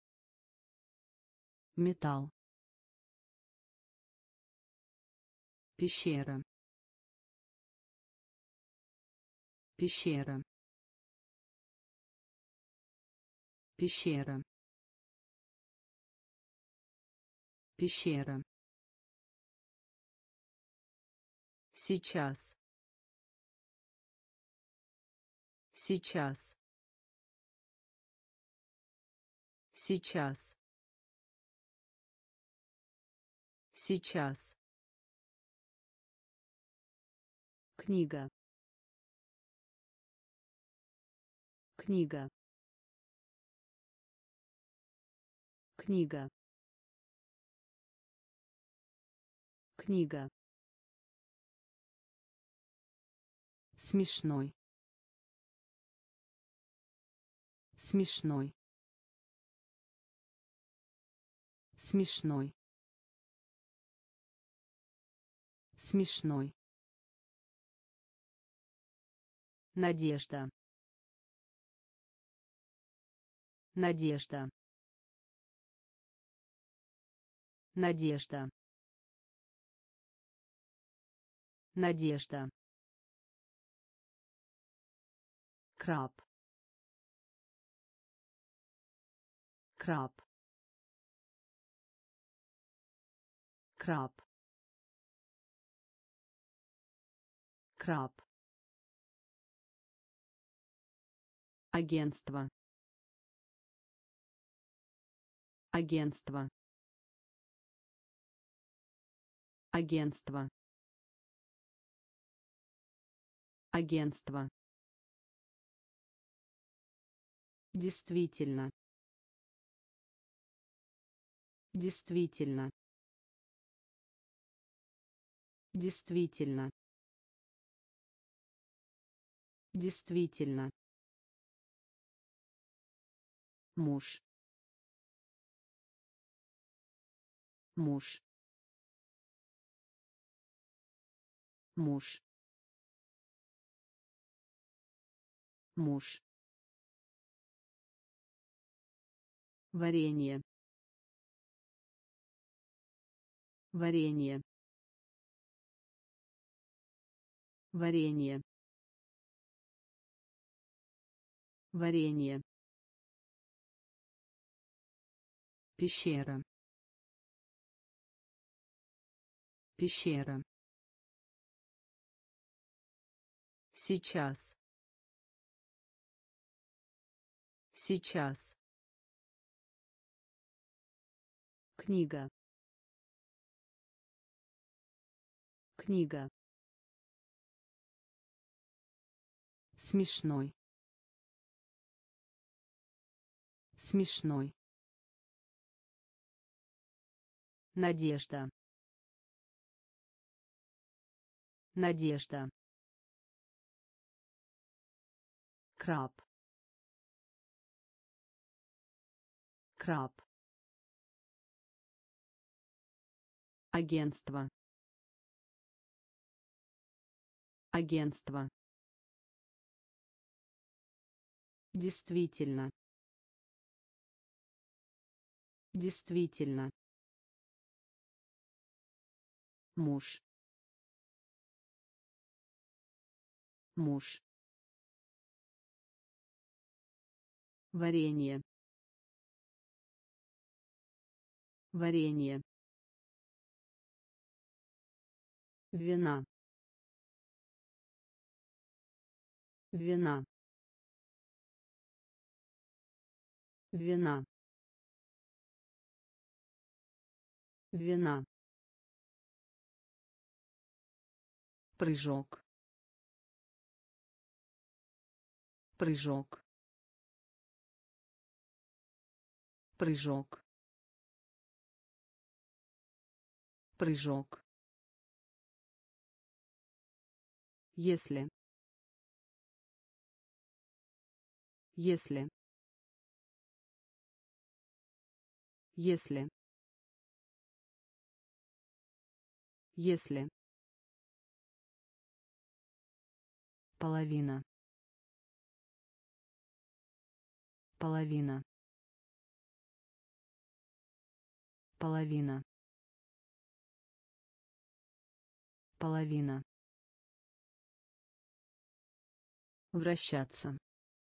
Металл. пещера, пещера, пещера, пещера. Сейчас. Сейчас. Сейчас. Сейчас. Книга. Книга. Книга. Книга. Смешной. Смешной. Смешной. Смешной. Надежда. Надежда. Надежда. Надежда. Краб. Краб. Краб. Краб. Агентство. Агентство. Агентство. Агентство. Действительно. Действительно. Действительно. Действительно. Муж. Муж. Муж. Муж. Варенье. Варенье. Варенье. Варенье. Пещера. Пещера. Сейчас. Сейчас. Книга. Книга. Смешной. Смешной. Надежда. Надежда. Краб. Краб. Агентство. Агентство. Действительно. Действительно. Муж. Муж. Варенье. Варенье. Вина. Вина. Вина. Вина. Прыжок. Прыжок. Прыжок. Прыжок. Если. Если. Если. Если. Половина. Половина. Половина. половина, вращаться,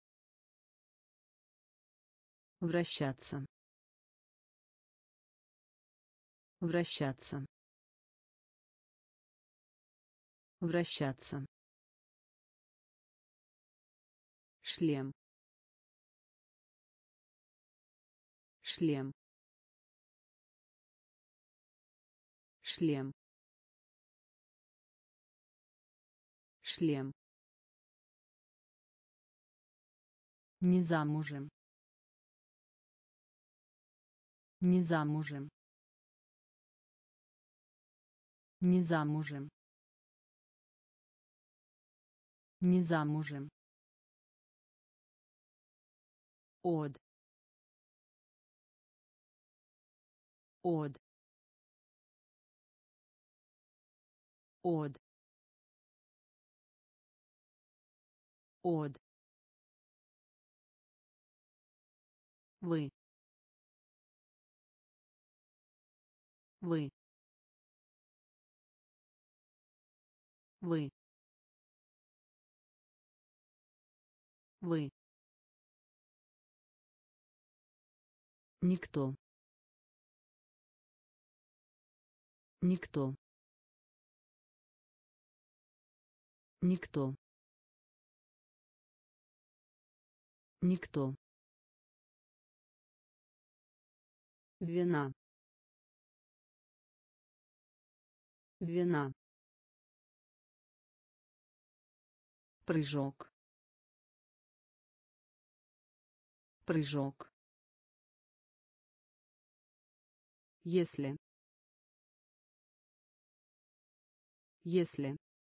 вращаться, вращаться, вращаться, шлем, шлем, шлем, шлем, не замужем, не замужем, не замужем, не замужем, от, от, от, от, вы, вы, вы, вы, никто, никто, никто, никто, вина, вина, прыжок, прыжок, если, если,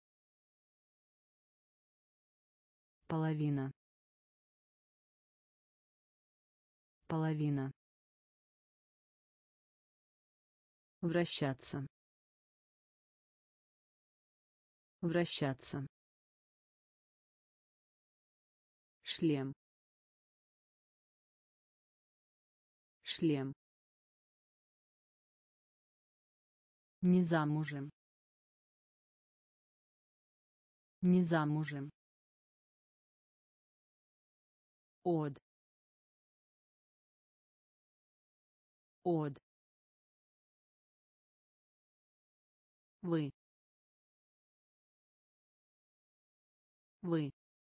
половина, половина, вращаться, вращаться, шлем, шлем, не замужем, не замужем, от, от, вы, вы,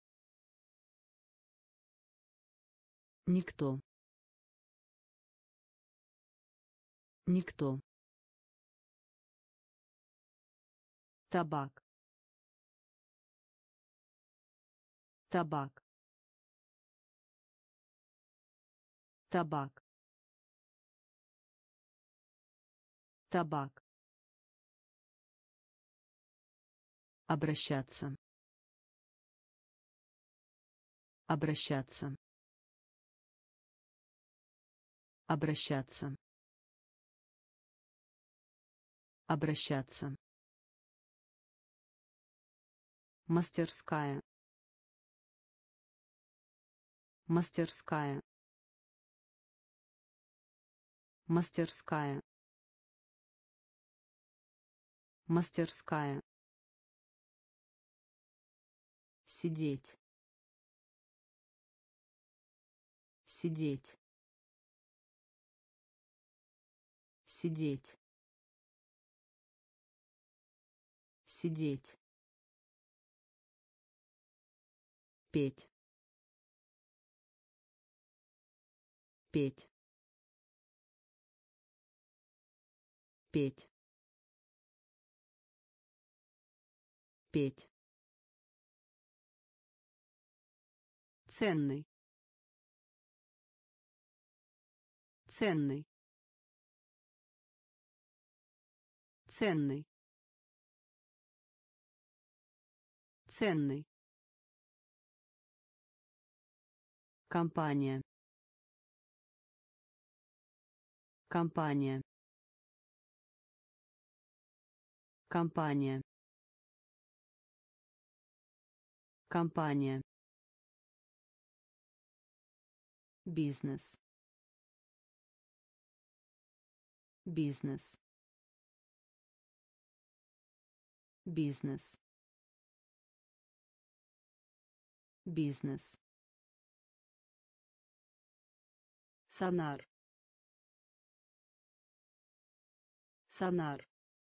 никто, никто, табак, табак, табак, табак, обращаться, обращаться, обращаться, обращаться, мастерская, мастерская, мастерская, мастерская, сидеть, сидеть, сидеть, сидеть, петь, петь, петь, петь, ценный, ценный, ценный, ценный, компания, компания, компания, компания, бизнес, бизнес, Бизнес. Бизнес. Сонар. Сонар.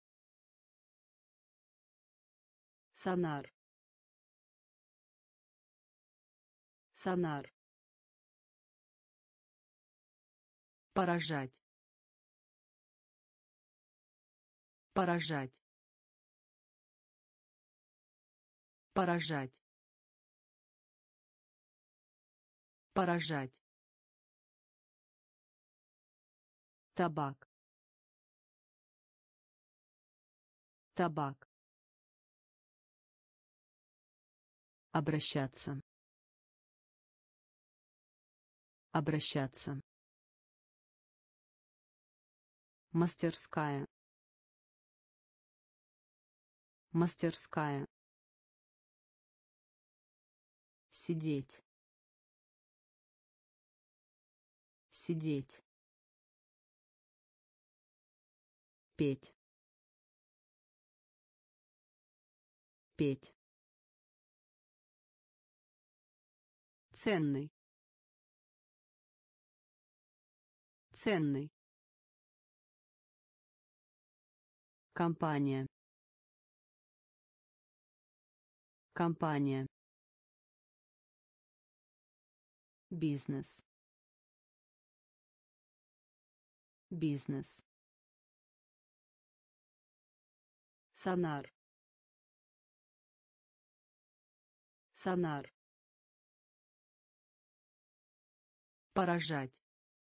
Сонар. Сонар. Поражать. Поражать. Поражать. Поражать. Табак. Табак. Обращаться. Обращаться. Мастерская. Мастерская. Сидеть. Сидеть. Петь. Петь. Ценный. Ценный. Компания. Компания. Бизнес. Бизнес. Сонар. Сонар. Поражать.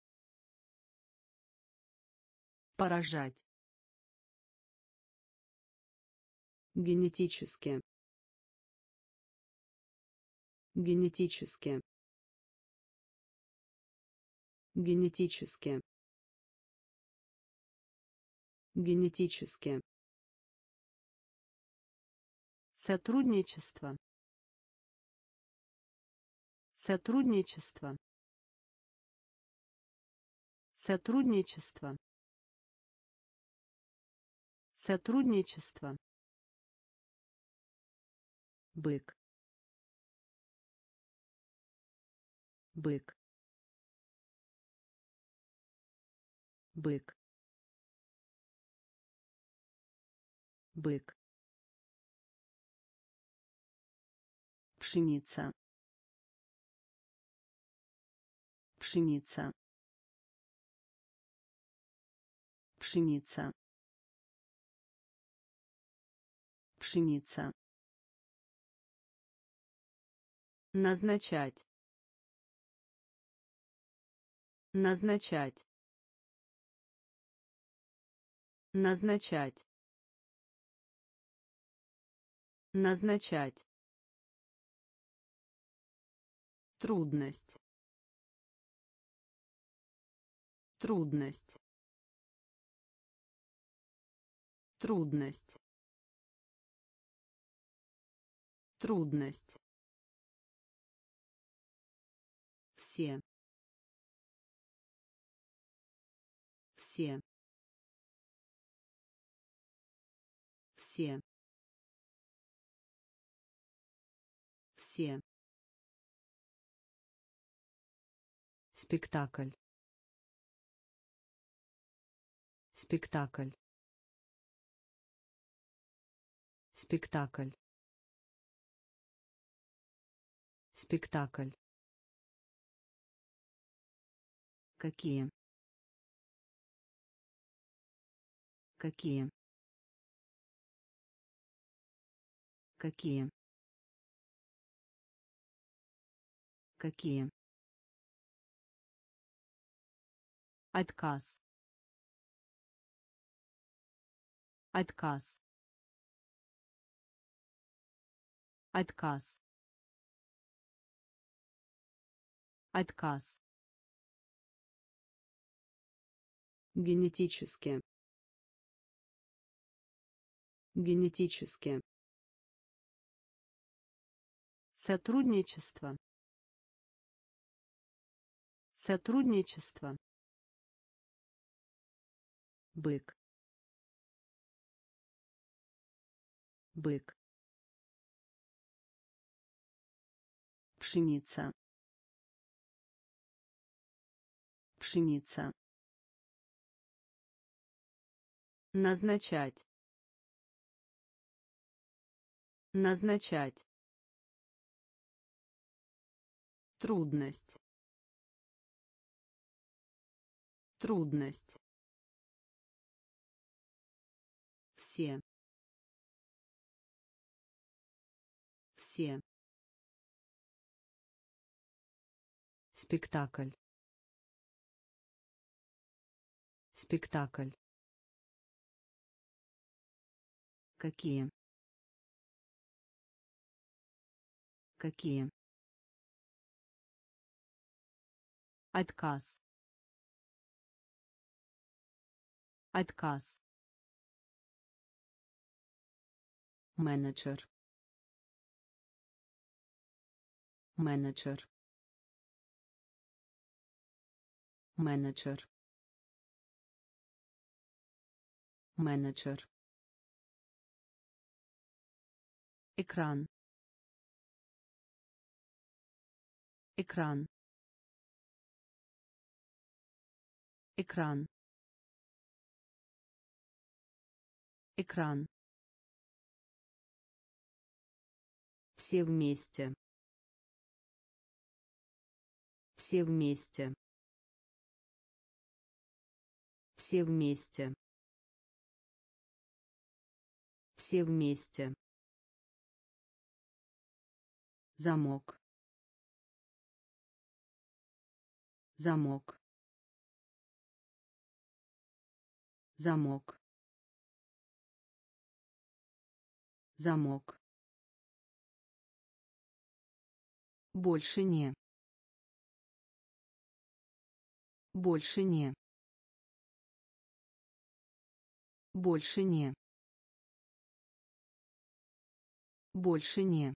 Поражать. Генетически. Генетически. Генетически. Генетически. Сотрудничество. Сотрудничество. Сотрудничество. Сотрудничество. Бык. Бык. Бык. Бык. Пшеница. Пшеница. Пшеница. Пшеница. Назначать. Назначать. Назначать. Назначать. Трудность. Трудность. Трудность. Трудность. Все. Все. Все. Все. Спектакль. Спектакль. Спектакль. Спектакль. Какие? Какие? Какие? Какие? Отказ. Отказ. Отказ. Отказ. Генетически. Генетически. Сотрудничество. Сотрудничество. Бык. бык, пшеница, пшеница, назначать, назначать, трудность, трудность, все, все, спектакль, спектакль, какие, какие, отказ, отказ, менеджер, менеджер, менеджер, менеджер, экран, экран, экран, экран, все вместе, все вместе, все вместе, все вместе, замок, замок, замок, замок, больше не, больше не, больше не, больше не,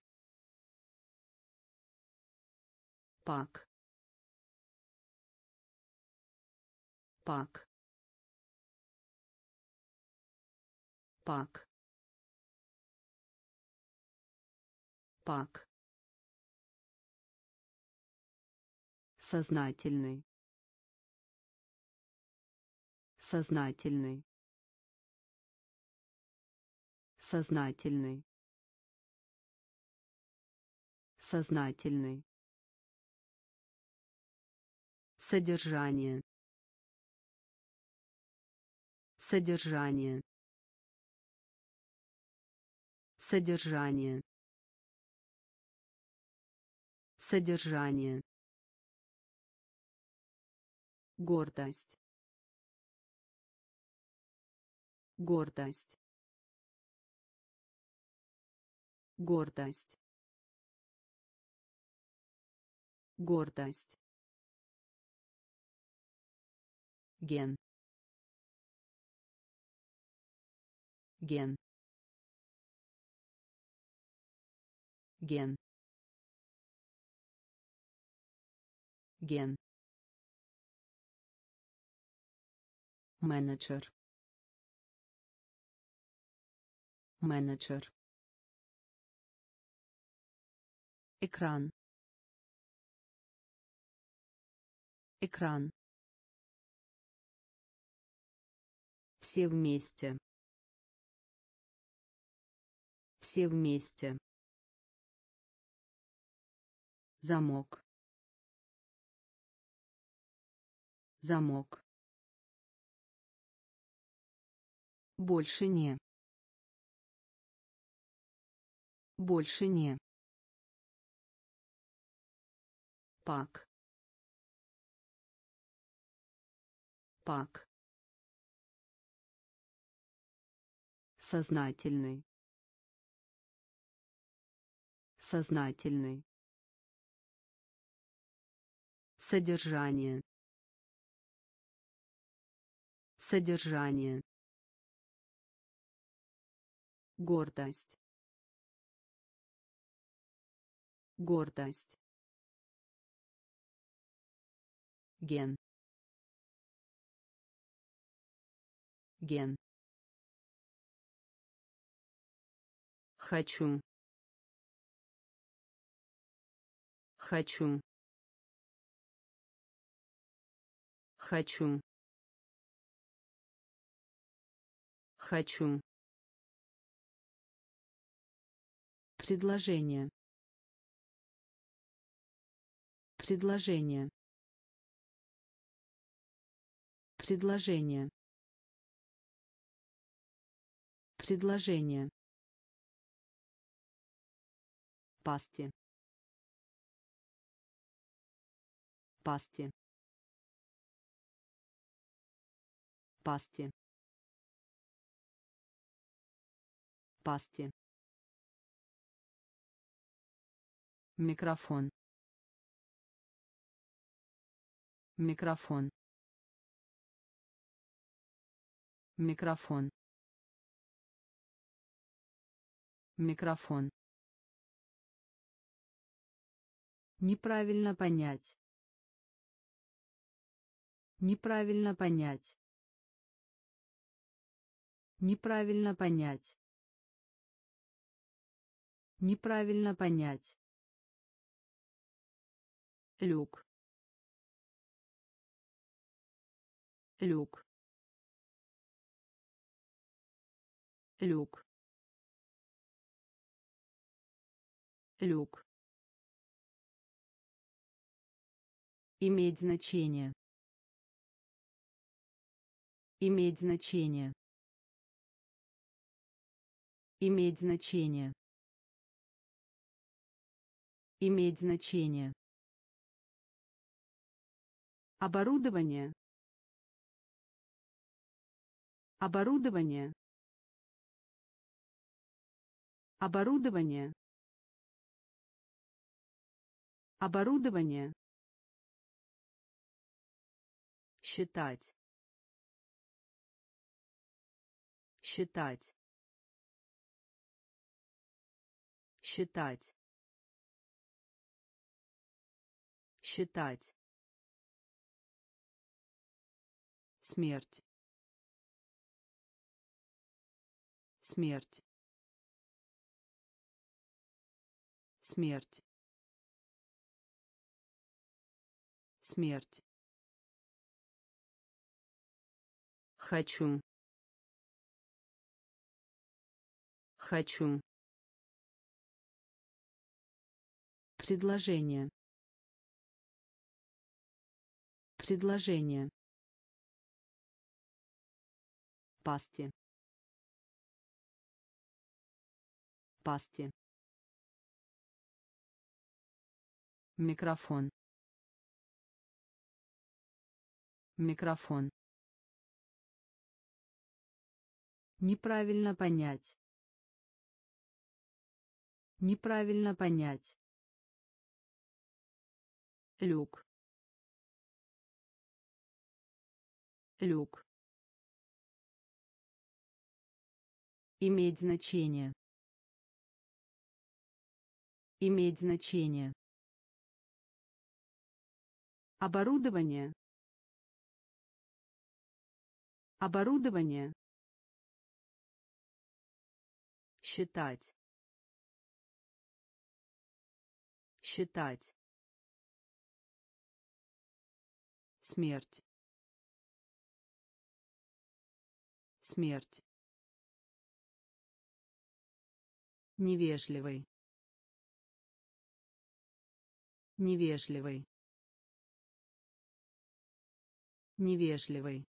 пак, пак, пак, пак, сознательный, сознательный, сознательный, сознательный, содержание, содержание, содержание, содержание, гордость, гордость, гордость, гордость, ген, ген, ген, ген, менеджер, менеджер, экран, экран, все вместе, все вместе, замок, замок, больше не, больше не, пак, пак, сознательный, сознательный, содержание, содержание, гордость, гордость, ген, ген, Хочу. Хочу. Хочу. Хочу. Предложение. Предложение. Предложение. Предложение. Пасти. Пасти. Пасти. Пасти. Микрофон. Микрофон. Микрофон. Микрофон. Неправильно понять. Неправильно понять. Неправильно понять. Неправильно понять. Люк. Люк. Люк. Люк. Иметь значение. Иметь значение. Иметь значение. Иметь значение. Оборудование. Оборудование. Оборудование. Оборудование. Считать. Считать. Считать. Считать. Смерть. Смерть. Смерть. Смерть. Хочу. Хочу. Предложение. Предложение. Пасти. Пасти. Микрофон. Микрофон. Неправильно понять. Неправильно понять. Люк. Люк. Иметь значение. Иметь значение. Оборудование. Оборудование. Считать. Считать. Смерть. Смерть. Невежливый. Невежливый. Невежливый.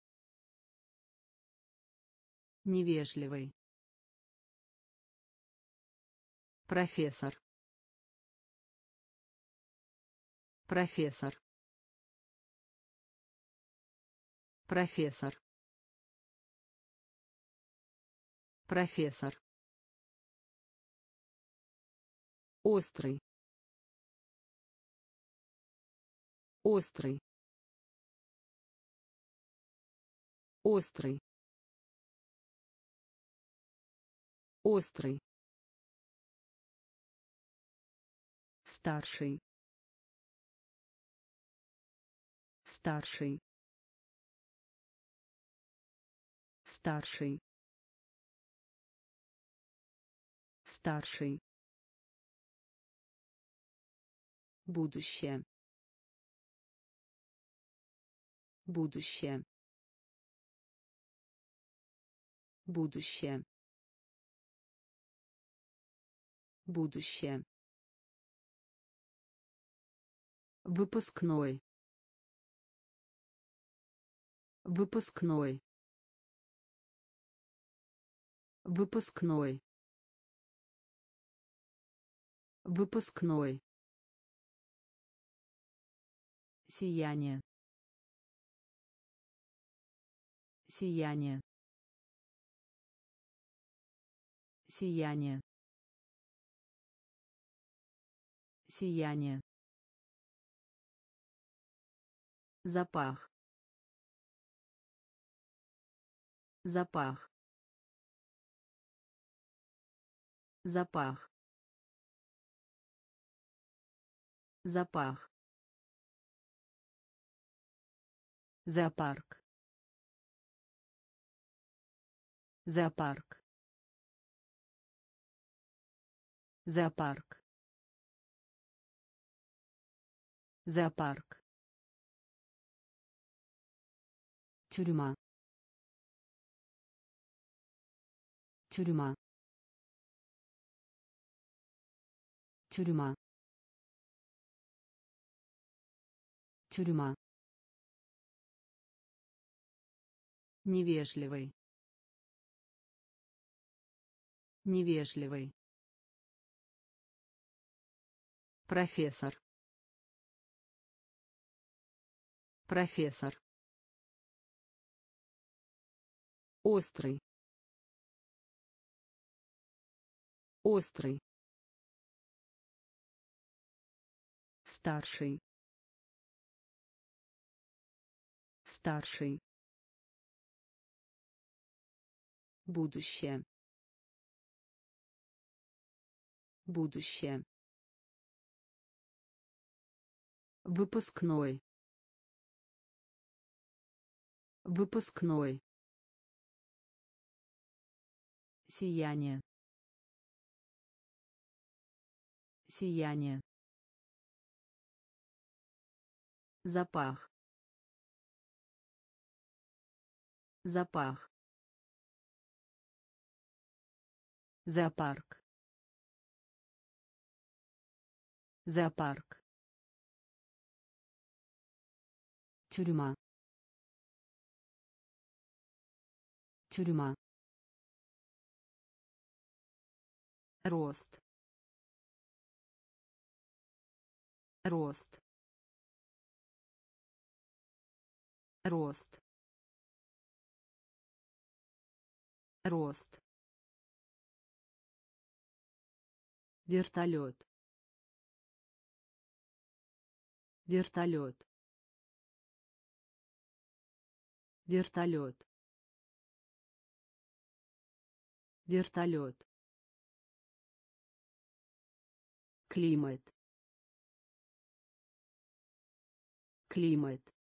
Невежливый. Профессор. Профессор. Профессор. Профессор. Острый. Острый. Острый. Острый. Старший. Старший. Старший. Старший. Будущее. Будущее. Будущее. Будущее. Выпускной. Выпускной. Выпускной. Выпускной. Сияние. Сияние. Сияние. Сияние. Запах. Запах. Запах. Запах. Зоопарк. Зоопарк. Зоопарк. Зоопарк. Тюрьма. Тюрьма. Тюрьма. Тюрьма. Невежливый. Невежливый. Профессор. Профессор. Острый. Острый. Старший. Старший. Будущее. Будущее. Выпускной. Выпускной. Сияние. Сияние. Запах. Запах. Зоопарк. Зоопарк. Тюрьма. Тюрьма. Рост. Рост. Рост. Рост. Вертолет. Вертолет. Вертолет. Вертолет. Климат. Климат.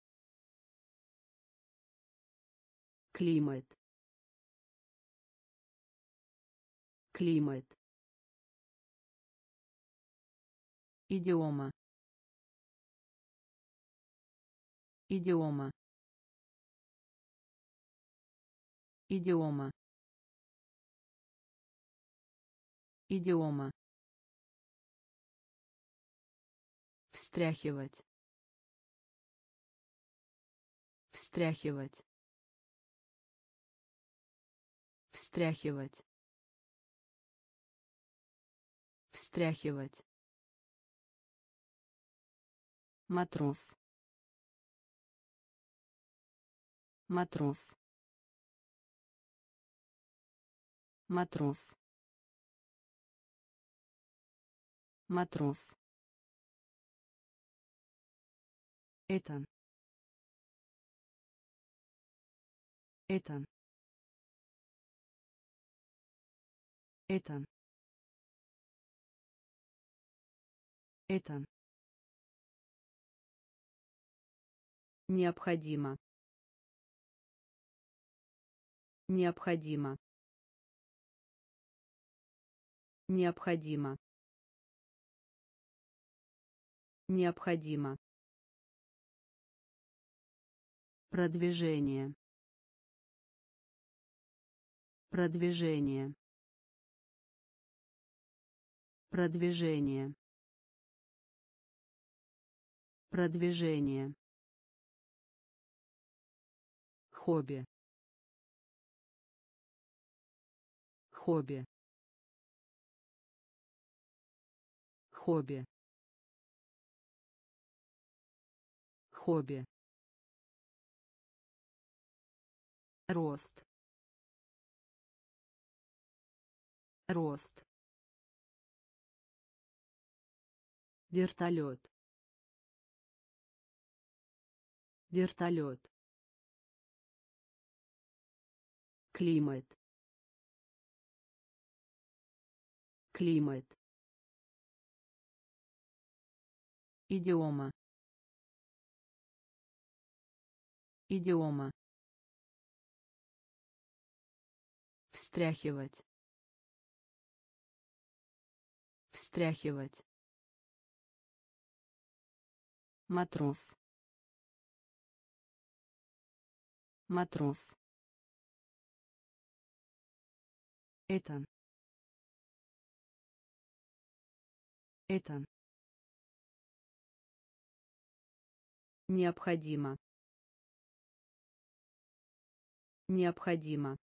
Климат. Климат. Идиома. Идиома. Идиома. Идиома. Встряхивать. Встряхивать. Встряхивать. Встряхивать. Матрос. Матрос. Матрос. Матрос. Это. Это. Это. Это. Необходимо. Необходимо. Необходимо. Необходимо. Продвижение. Продвижение. Продвижение. Продвижение. Хобби. Хобби. Хобби. Хобби. Рост. Рост. Вертолет. Вертолет. Климат. Климат. Идиома. Идиома. Встряхивать. Встряхивать. Матрос. Матрос. Этан. Этан. Необходимо. Необходимо.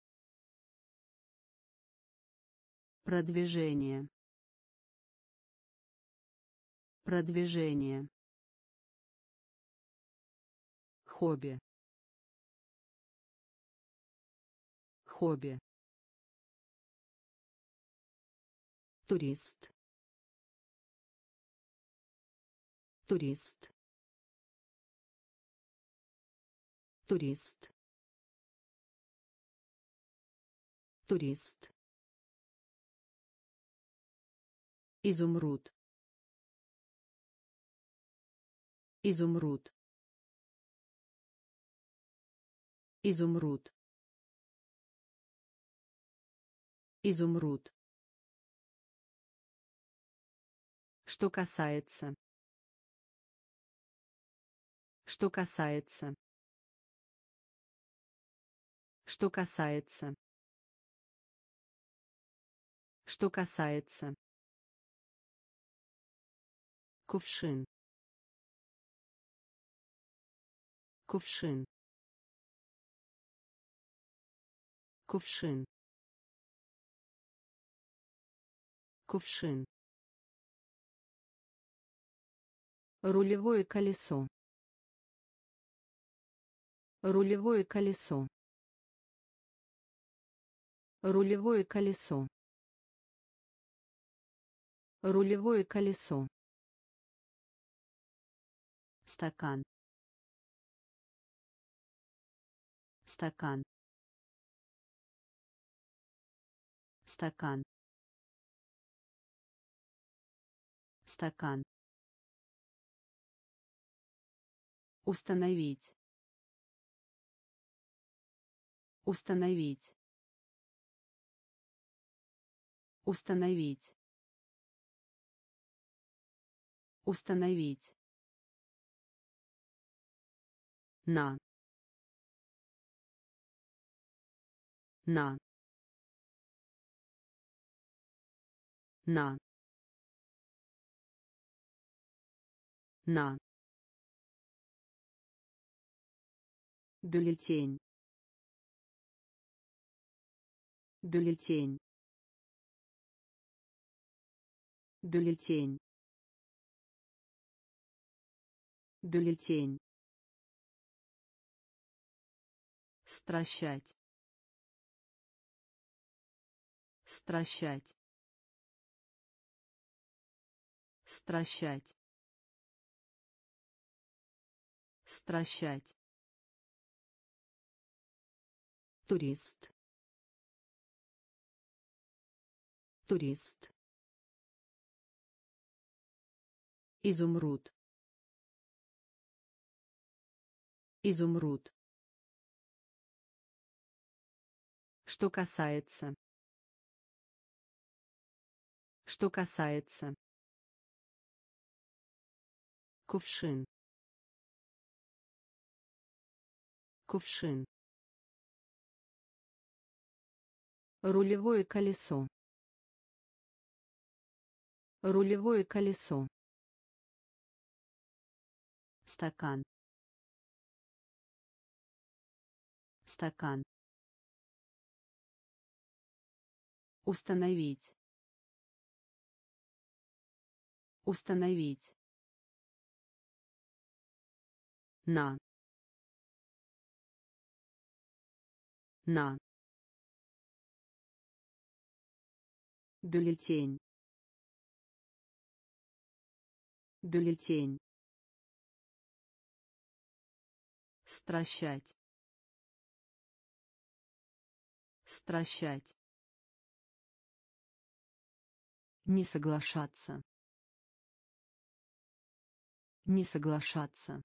Продвижение. Продвижение. Хобби. Хобби. Турист. Турист. Турист. Турист. Изумруд. Изумруд. Изумруд. Изумруд. Что касается. Что касается. Что касается. Что касается. Кувшин. Кувшин. Кувшин. Кувшин. Рулевое колесо. Рулевое колесо. Рулевое колесо. Рулевое колесо. Стакан. Стакан. Стакан. Стакан. Установить. Установить. Установить. Установить. На. На. На. На. Бюллетень. Бюллетень. Бюллетень. Бюллетень. Стращать. Стращать. Стращать. Стращать. Турист. Турист. Изумруд. Изумруд. Что касается. Что касается. Кувшин. Кувшин. Рулевое колесо. Рулевое колесо. Стакан. Стакан. Установить. Установить. На. На. Бюллетень. Бюллетень. Стращать. Стращать. Не соглашаться. Не соглашаться.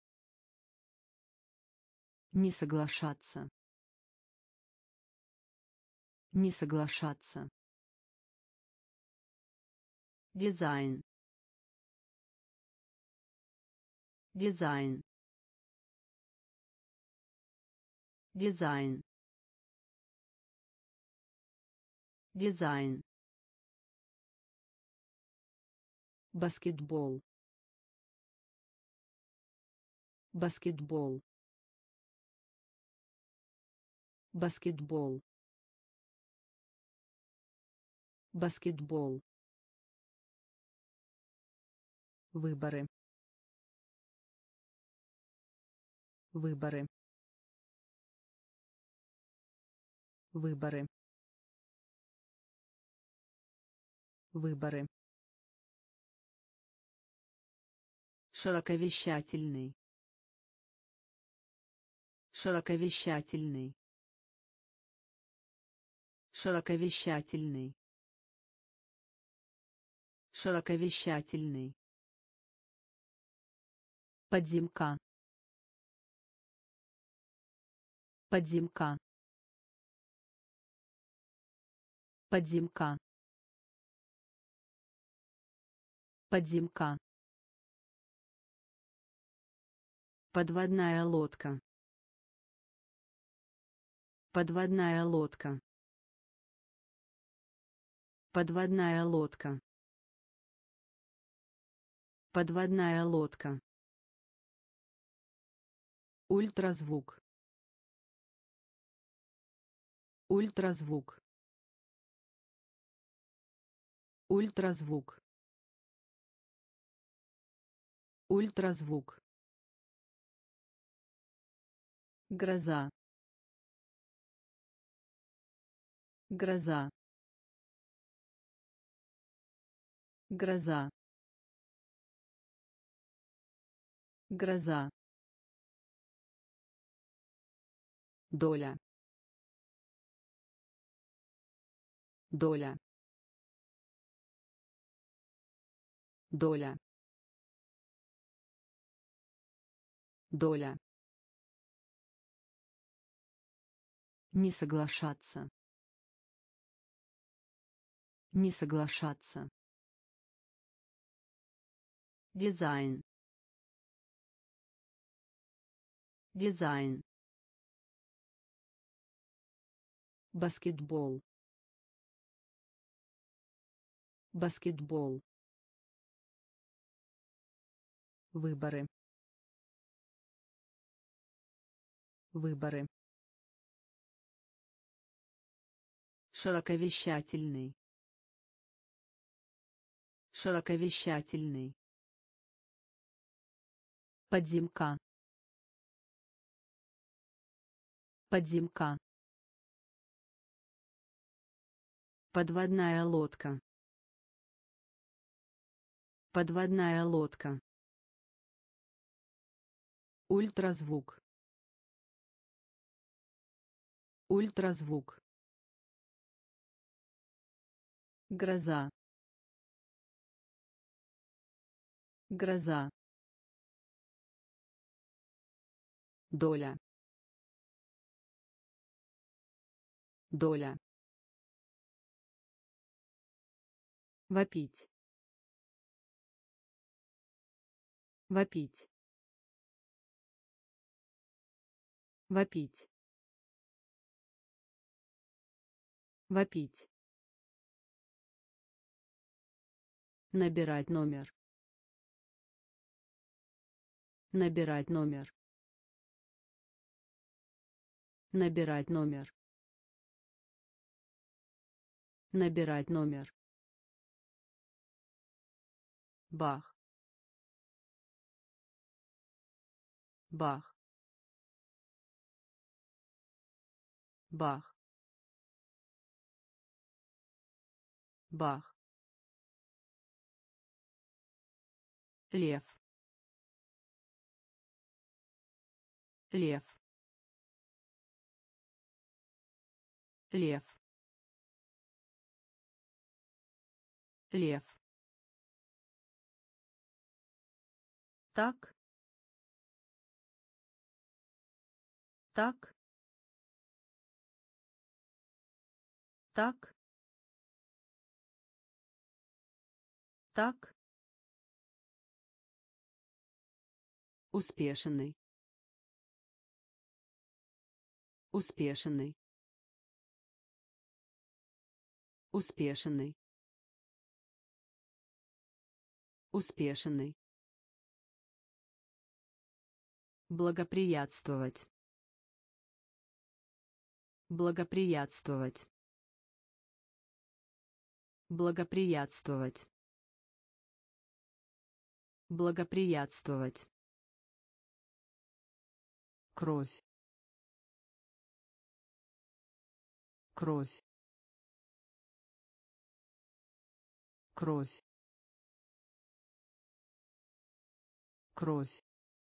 Не соглашаться. Не соглашаться. Дизайн. Дизайн. Дизайн. Дизайн. Баскетбол. Баскетбол. Баскетбол. Баскетбол. Выборы. Выборы. Выборы. Выборы. Широковещательный. Широковещательный. Широковещательный. Широковещательный. Подземка. Подземка. Подземка. Подземка. Подводная лодка. Подводная лодка. Подводная лодка. Подводная лодка. Ультразвук. Ультразвук. Ультразвук. Ультразвук. Гроза. Гроза. Гроза. Гроза. Доля. Доля. Доля. Доля. Не соглашаться. Не соглашаться. Дизайн. Дизайн. Баскетбол. Баскетбол. Выборы. Выборы. Широковещательный. Широковещательный. Подземка. Подземка. Подводная лодка. Подводная лодка. Ультразвук. Ультразвук. Гроза. Гроза. Доля. Доля. Вопить. Вопить. Вопить. Вопить. Набирать номер. Набирать номер. Набирать номер. Набирать номер. Бах. Бах. Бах. Бах. Лев. Лев. Лев. Лев. Так. Так. Так. Так. Успешный. Успешный. Успешный. Успешный. Благоприятствовать. Благоприятствовать. Благоприятствовать. Благоприятствовать. Кровь. Кровь. Кровь. Кровь.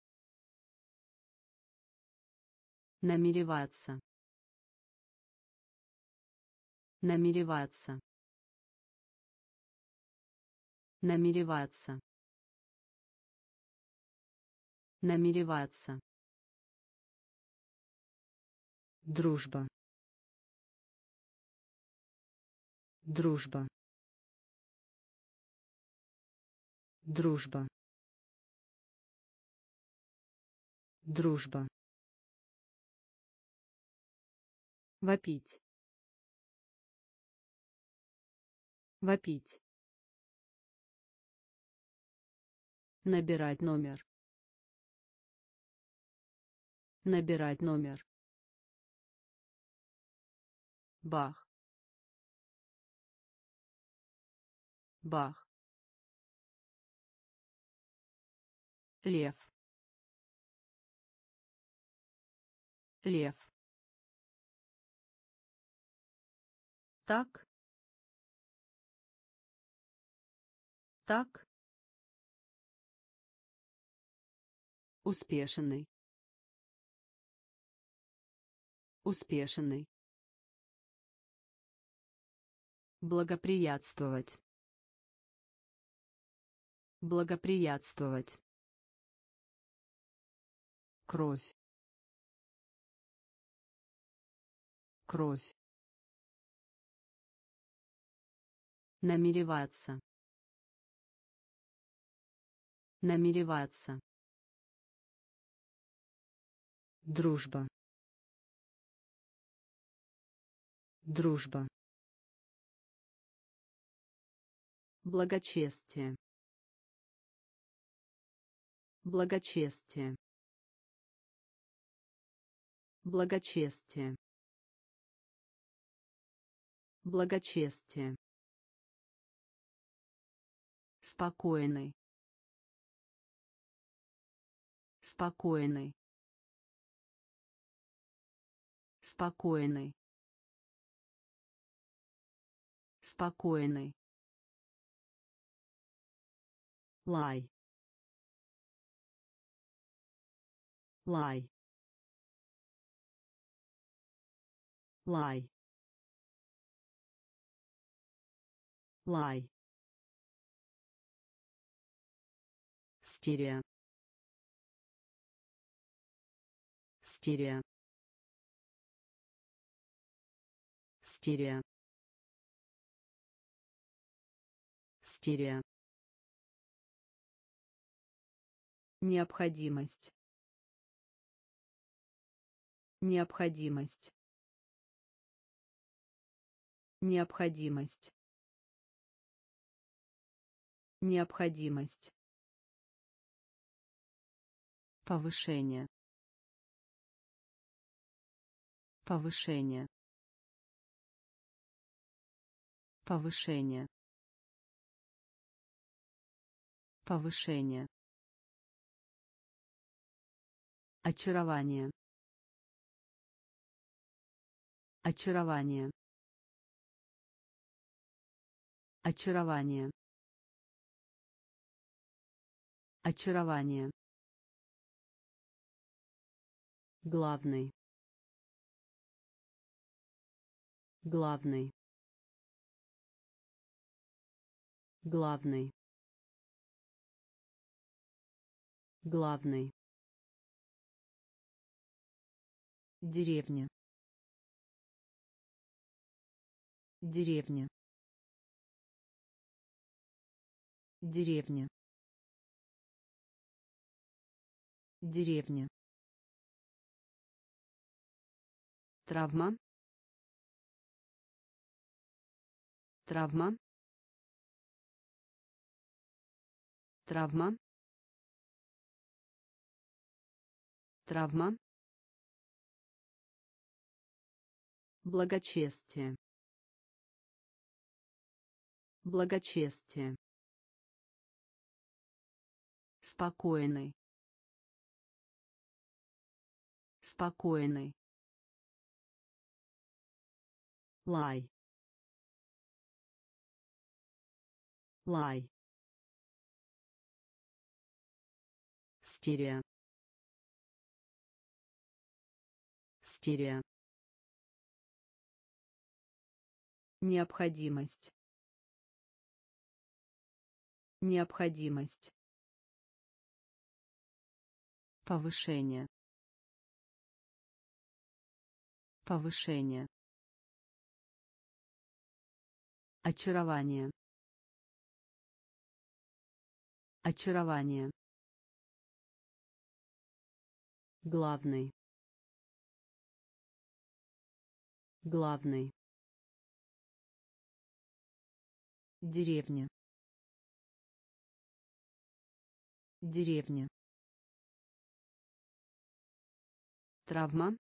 Намереваться. Намереваться. Намереваться. Намереваться. Дружба. Дружба. Дружба. Дружба. Вопить. Вопить. Набирать номер. Набирать номер. Бах. Бах. Лев. Лев. Так. Так. Успешный. Успешный. Благоприятствовать. Благоприятствовать. Кровь. Кровь. Намереваться. Намереваться. Дружба. Дружба. Благочестие. Благочестие. Благочестие. Благочестие. Спокойный. Спокойный. Спокойный. Спокойный. Лай. Лай. Лай. Лай. Стерео. Стерео. Стерео. Стерео. Необходимость. Необходимость. Необходимость. Необходимость. Повышение. Повышение. Повышение. Повышение. Очарование. Очарование. Очарование. Очарование. Главный. Главный. Главный. Главный. Деревня. Деревня. Деревня. Деревня. Травма. Травма. Травма. Травма. Благочестие. Благочестие. Спокойный. Спокойный. Лай. Лай. Стерео. Стерео. Необходимость. Необходимость. Повышение. Повышение. Очарование. Очарование. Главный. Главный. Деревня. Деревня. Травма.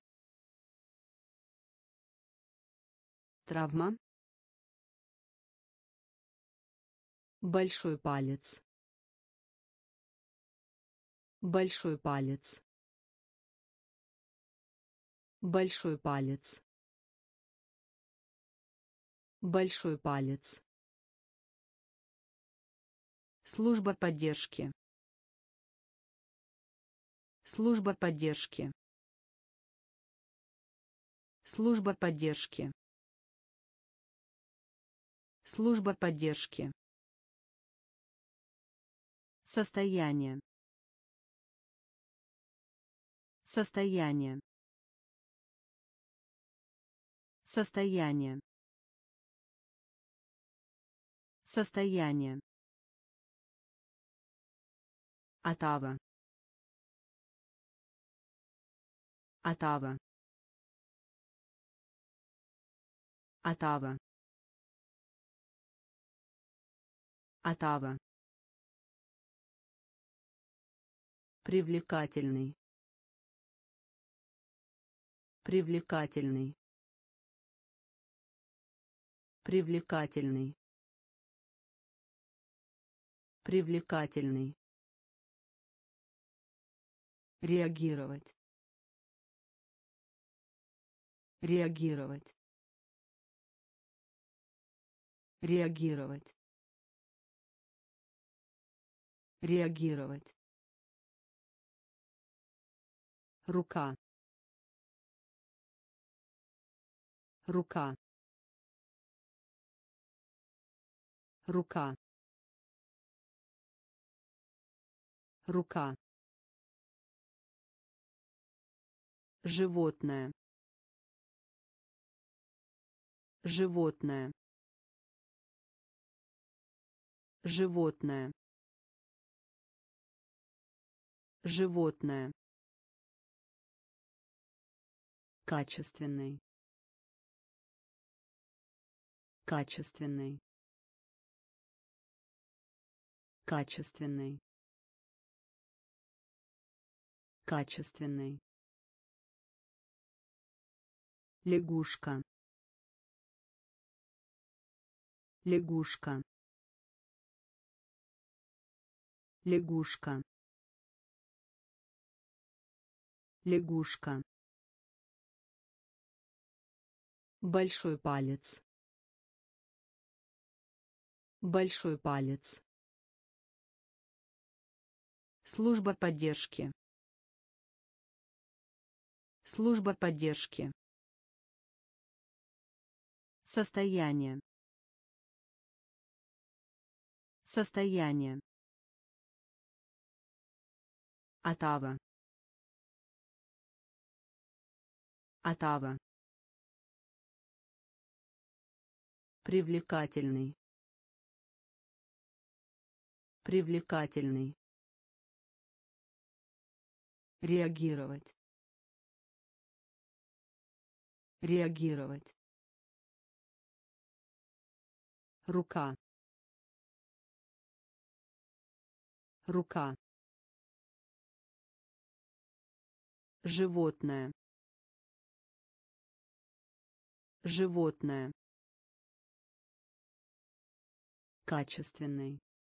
Травма. Большой палец. Большой палец. Большой палец. Большой палец. Служба поддержки. Служба поддержки. Служба поддержки. Служба поддержки. Состояние. Состояние. Состояние. Состояние. Отава. Отава. Отава. Отава. Привлекательный. Привлекательный. Привлекательный. Привлекательный. Реагировать. Реагировать. Реагировать. Реагировать. Рука. Рука. Рука. Рука. Животное. Животное. животное, животное, качественный, качественный, качественный, качественный, лягушка, лягушка, лягушка, лягушка, большой палец, большой палец, служба поддержки, служба поддержки, состояние, состояние, отава, отава, привлекательный, привлекательный, реагировать, реагировать, рука, рука, животное, животное, качественный,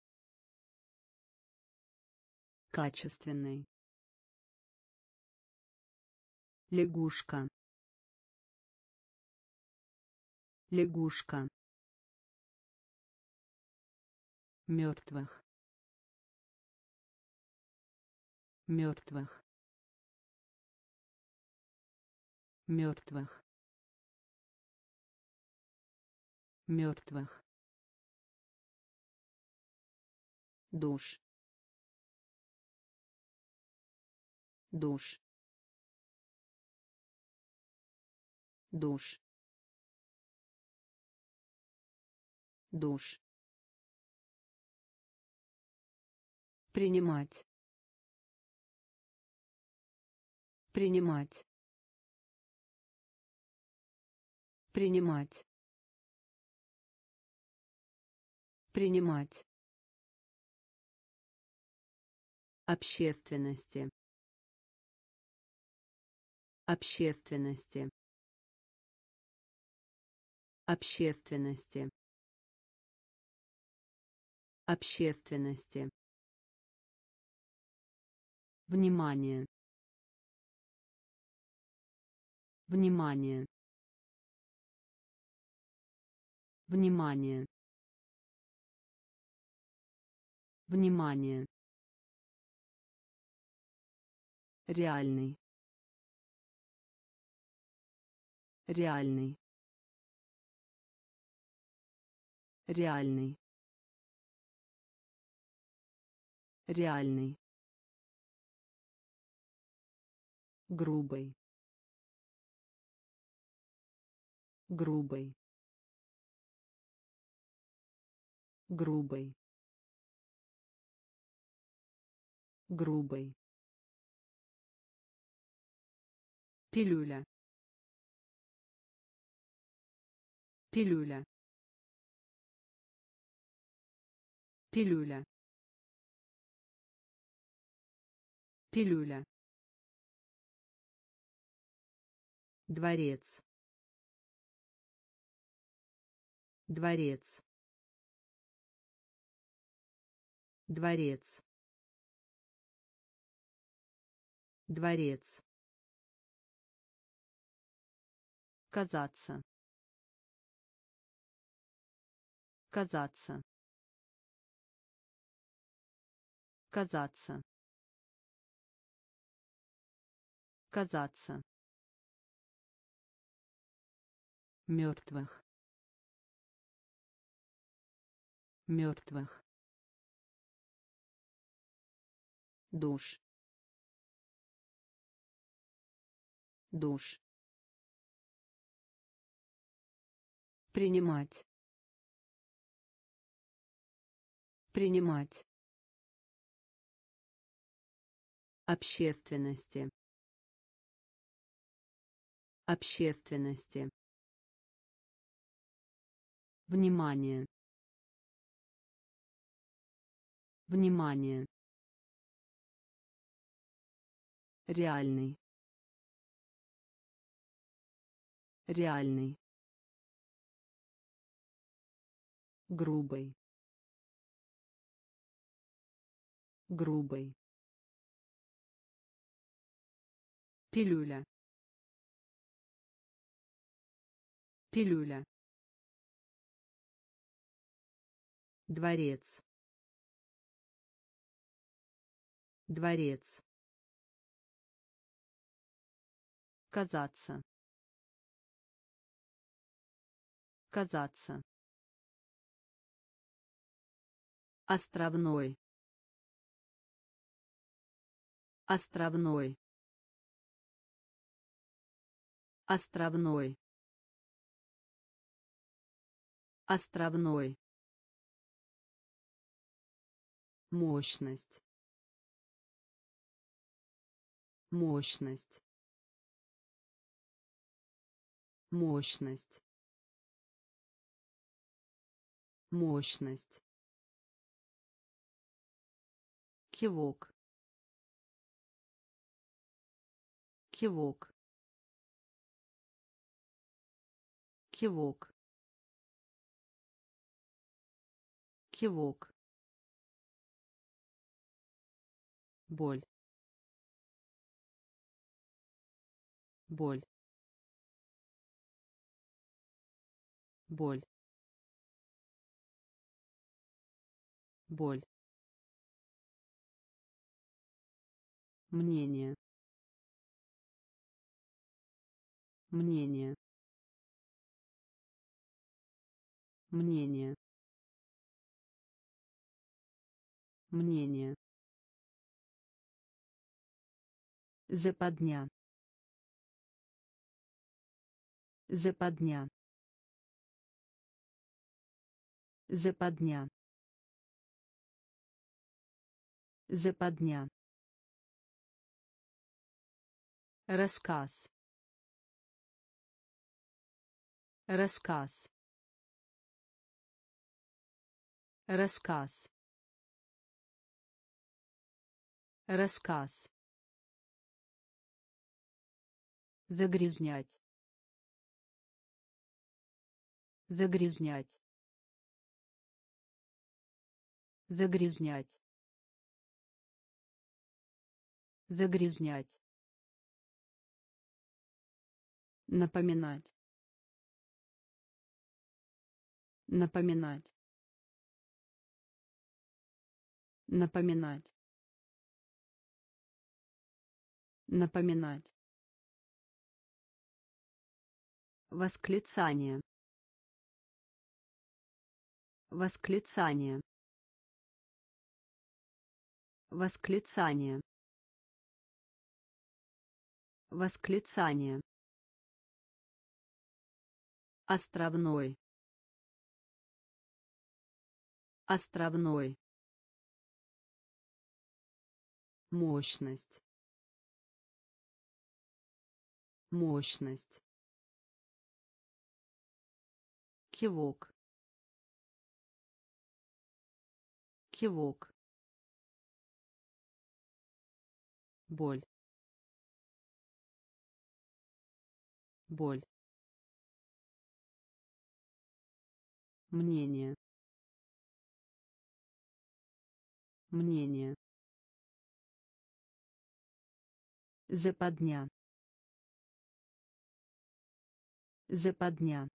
качественный, лягушка, лягушка, мертвых, мертвых, мертвых, мертвых, душ, душ, душ, душ, принимать, принимать, принимать, принимать, общественности, общественности, общественности, общественности, внимание, внимание, внимание, внимание, реальный, реальный, реальный, реальный, грубый, грубый, грубый, грубый, пилюля, пилюля, пилюля, пилюля, дворец, дворец, дворец, дворец, казаться, казаться, казаться, казаться, мертвых, мертвых, душ, душ, принимать, Принимать. Общественности. Общественности. Внимание. Внимание. Реальный. Реальный. Грубый. Грубый. Пилюля. Пилюля. Дворец. Дворец. Казаться. Казаться. Островной. Островной. Островной. Островной. Мощность. Мощность. Мощность. Мощность. Кивок. Кивок. Кивок. Кивок. Боль. Боль. Боль. Боль. Мнение. Мнение. Мнение. Мнение. Западня. Западня. Западня. Западня. Рассказ. Рассказ. Рассказ. Рассказ. Загрязнять. Загрязнять. Загрязнять. Загрязнять. Напоминать. Напоминать. Напоминать. Напоминать. Восклицание. Восклицание. Восклицание. Восклицание. Островной. Островной. Мощность. Мощность. Кивок. Кивок. Боль. Боль. Мнение. Мнение. Западня. Западня.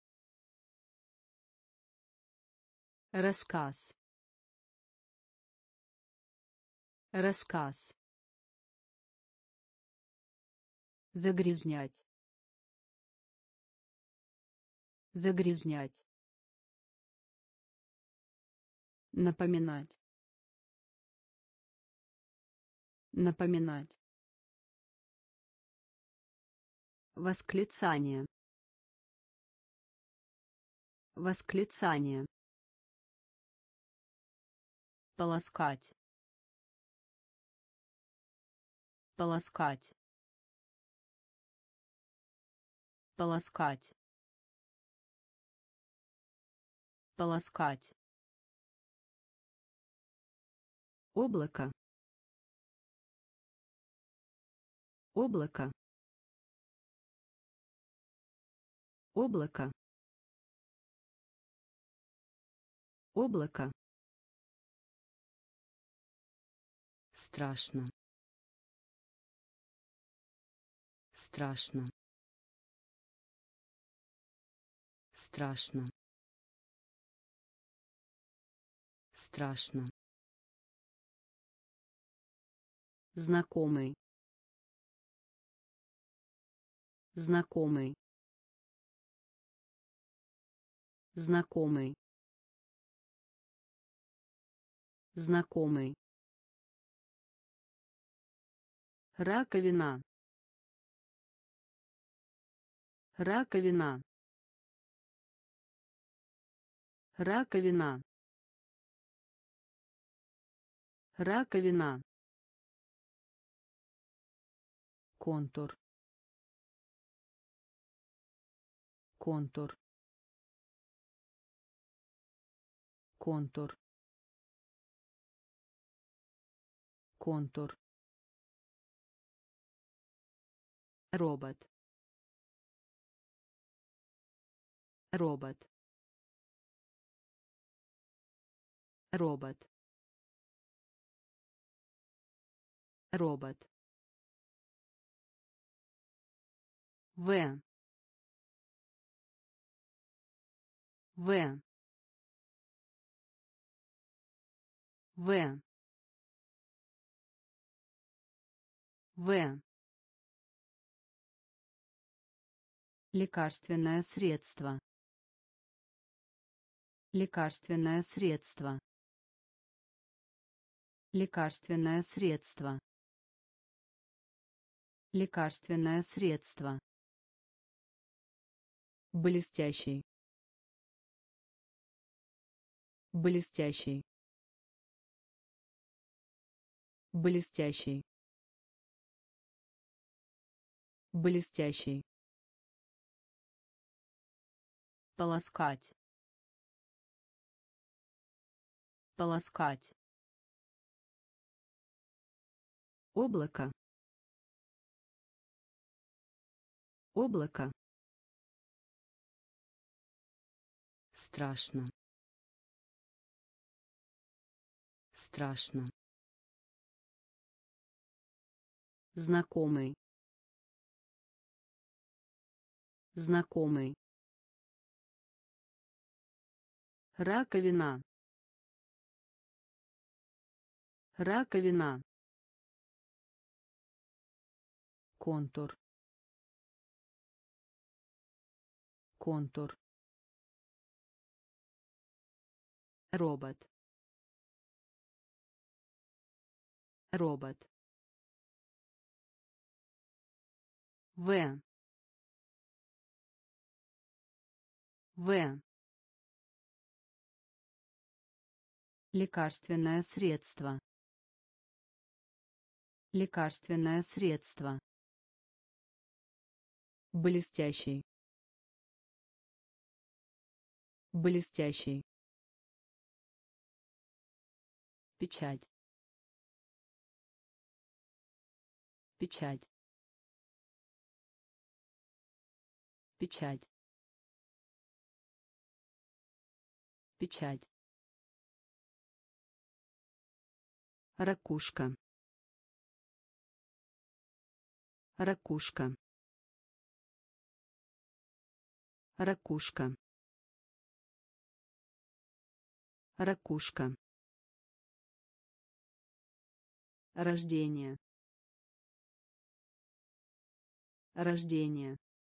Рассказ. Рассказ. Загрязнять. Загрязнять. Напоминать. Напоминать. Восклицание. Восклицание. полоскать, полоскать, полоскать, полоскать, облако, облако, облако, облако, страшно, страшно, страшно, страшно, знакомый, знакомый, знакомый, знакомый, раковина, раковина, раковина, раковина, контур, контур, контур, контур, робот, робот, робот, робот, В. В. В. В. Лекарственное средство. Лекарственное средство. Лекарственное средство. Лекарственное средство. Блестящий. Блестящий. Блестящий. Блестящий. Полоскать. Полоскать. Облако. Облако. Страшно. Страшно. Знакомый. Знакомый. Раковина. Раковина. Контур. Контур. Робот. Робот. В. В. Лекарственное средство. Лекарственное средство. Блестящий. Блестящий. Печать. Печать. Печать. Печать. Ракушка. Ракушка. Ракушка. Ракушка. Рождение. Рождение.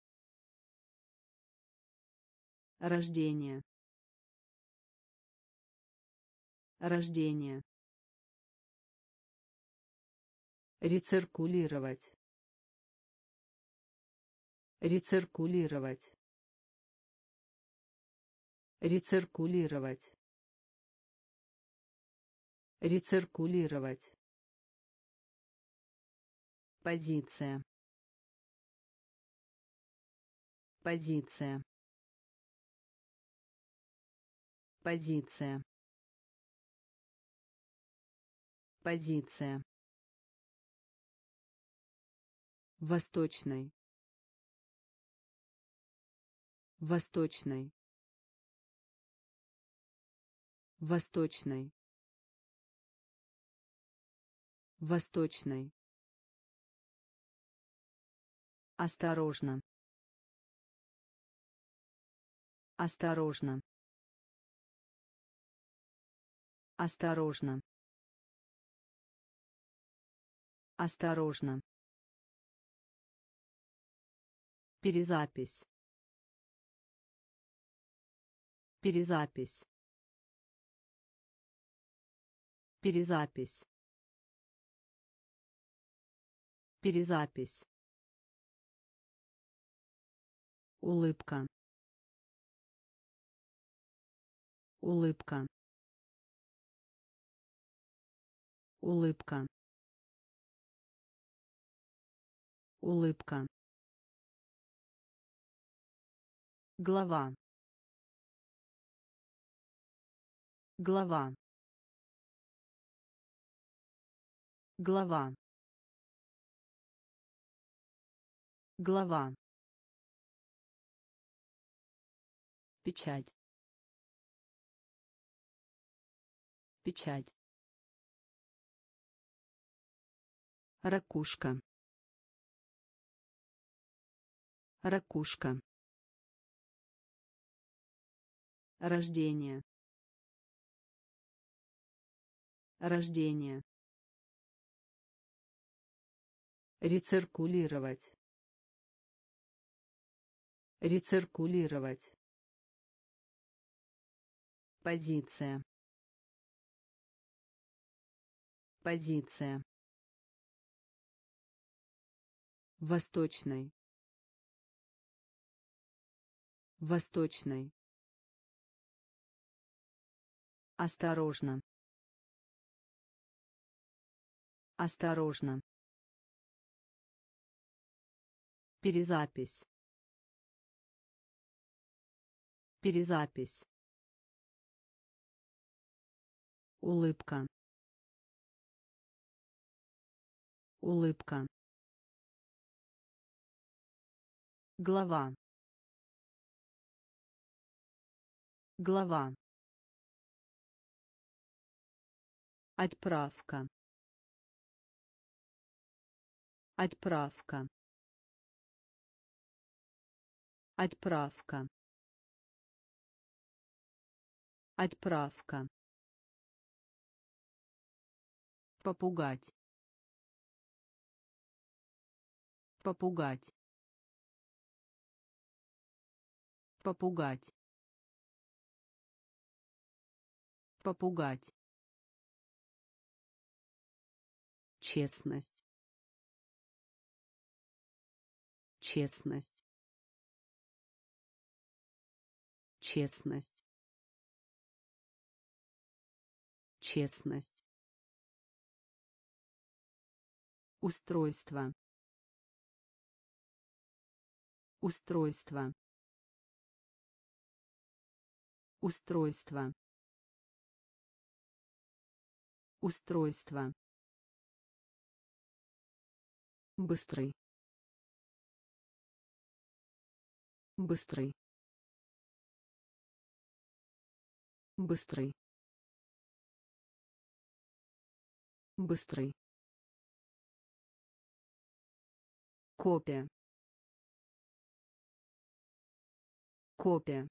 Рождение. Рождение. Рециркулировать. Рециркулировать. Рециркулировать. Рециркулировать. Позиция. Позиция. Позиция. Позиция. Восточный. Восточный. Восточный. Восточный. Осторожно. Осторожно. Осторожно. Осторожно. Перезапись. Перезапись. Перезапись. Перезапись. Улыбка. Улыбка. Улыбка. Улыбка. Глава. Глава. Глава. Глава. Печать. Печать. Ракушка. Ракушка. Рождение. Рождение. Рециркулировать. Рециркулировать. Позиция. Позиция. Восточный. Восточный. Осторожно. Осторожно. Перезапись. Перезапись. Улыбка. Улыбка. Глава. Глава. Отправка. Отправка. Отправка. Отправка. Попугать. Попугать. Попугать. Попугать. Честность. Честность. Честность. Честность. Устройство. Устройство. Устройство. Устройство. Быстрый. Быстрый. Быстрый. Быстрый. Копия. Копия.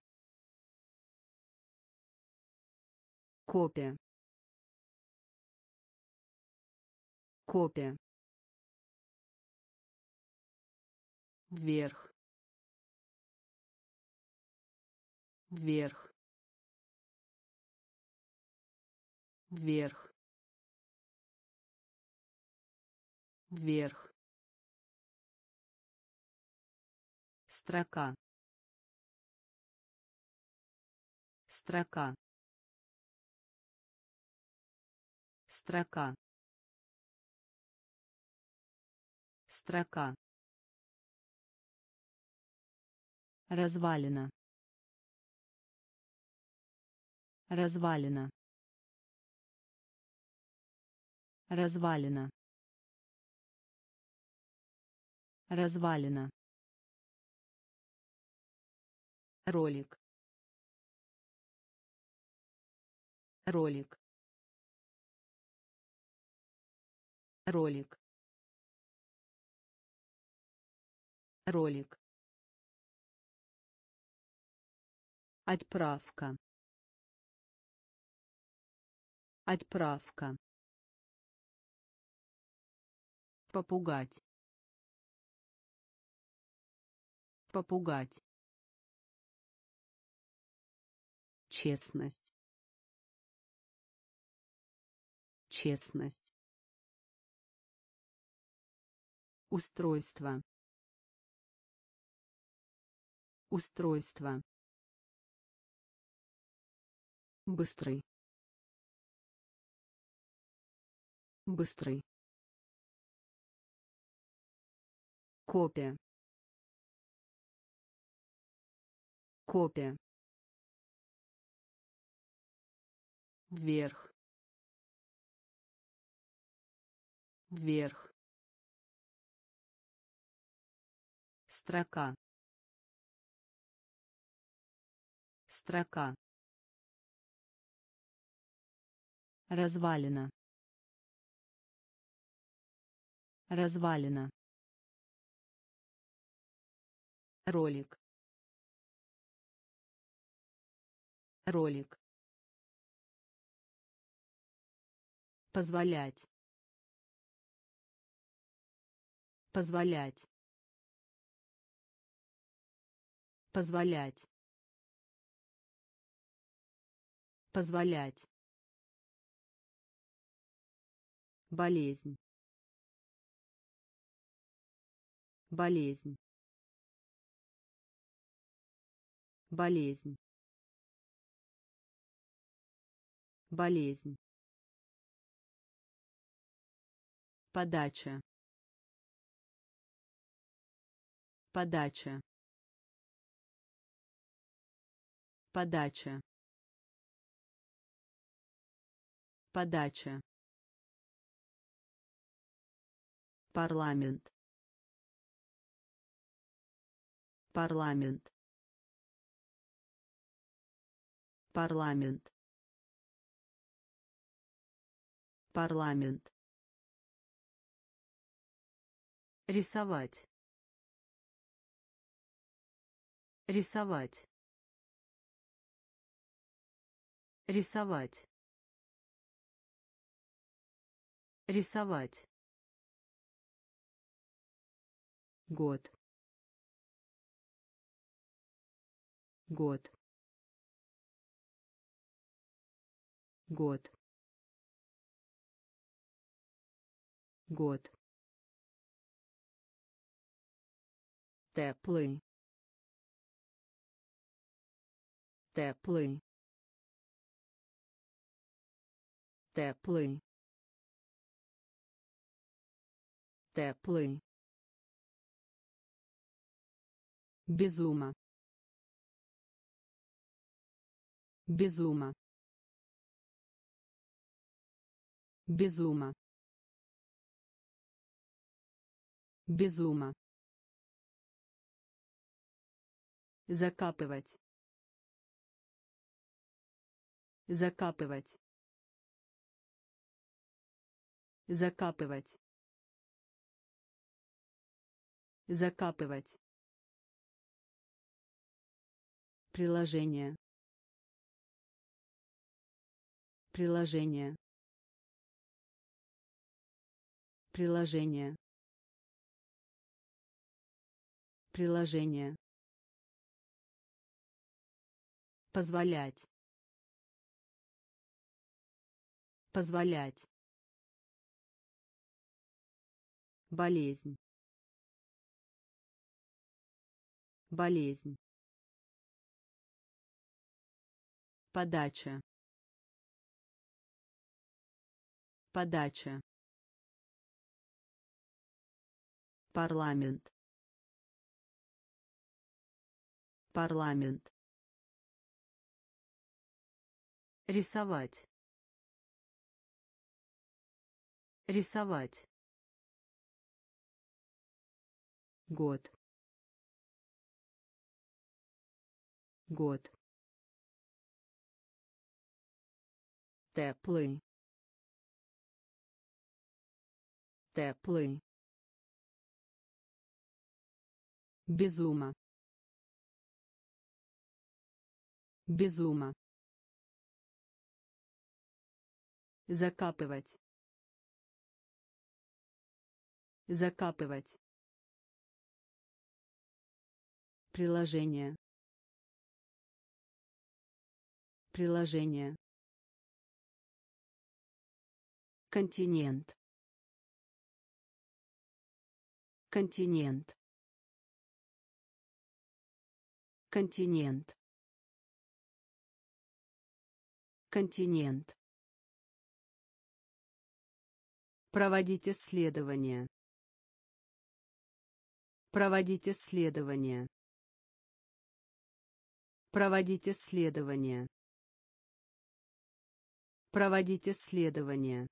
Копия. Копия. Вверх. Вверх. Вверх. Вверх. Строка. Строка. строка, строка, развалина, развалина, развалина, развалина, ролик, ролик, ролик, ролик, отправка, отправка, попугать, попугать, честность, честность, устройство, устройство, быстрый, быстрый, копия, копия, вверх, вверх, строка, строка, развалина, развалина, ролик, ролик, позволять, позволять, позволять, позволять, болезнь, болезнь, болезнь, болезнь, подача, подача, подача, подача, парламент, парламент, парламент, парламент, рисовать, рисовать, рисовать, рисовать, год, год, год, год, теплый, теплый, теплый, теплый, безума, безума, безума, безума, закапывать, закапывать, закапывать, закапывать, приложение, приложение, приложение, приложение, позволять, позволять, болезнь, болезнь, подача, Подача. Парламент. Парламент. Рисовать. Рисовать. Год. Год. Теплый. Теплый. Безума. Безума. Закапывать. Закапывать. Приложение. Приложение. Континент. Континент. Континент. Континент. Проводить исследования. Проводить исследования. Проводить исследования. Проводить исследования.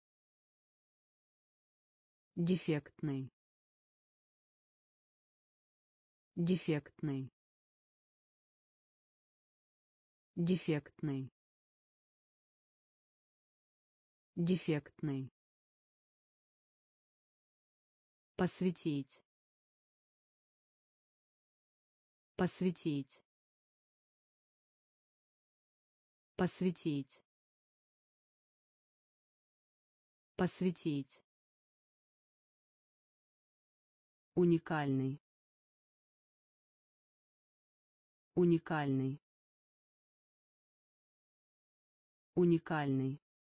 Дефектный. Дефектный. Дефектный. Дефектный. Посвятить. Посвятить. Посвятить. Посвятить. Уникальный. Уникальный. Уникальный.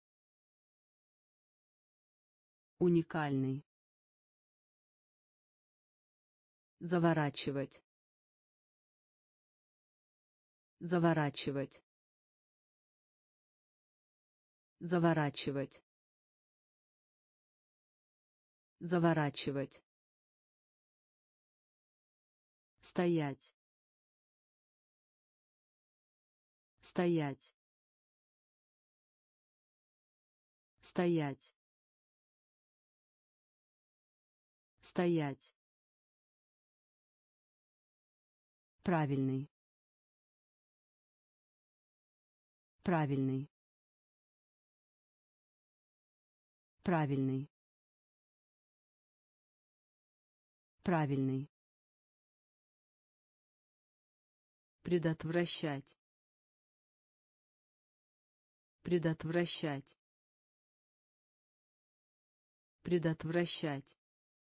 Уникальный. Заворачивать. Заворачивать. Заворачивать. Заворачивать. Стоять. Стоять. Стоять. Стоять. Правильный. Правильный. Правильный. Правильный. Предотвращать. Предотвращать. Предотвращать.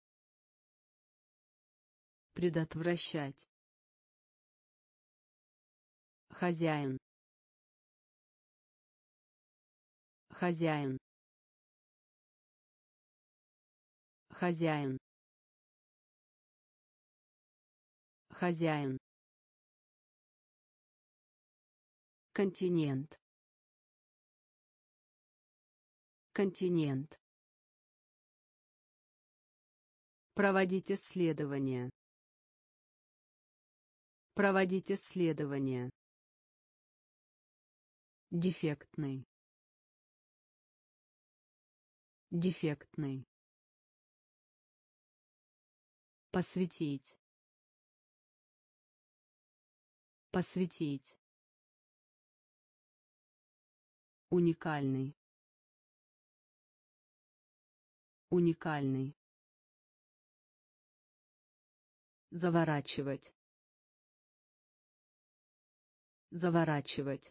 Предотвращать. Хозяин. Хозяин. Хозяин. Хозяин. Континент. Континент. Проводить исследования. Проводить исследования. Дефектный. Дефектный. Посвятить. Посвятить. Уникальный. Уникальный. Заворачивать. Заворачивать.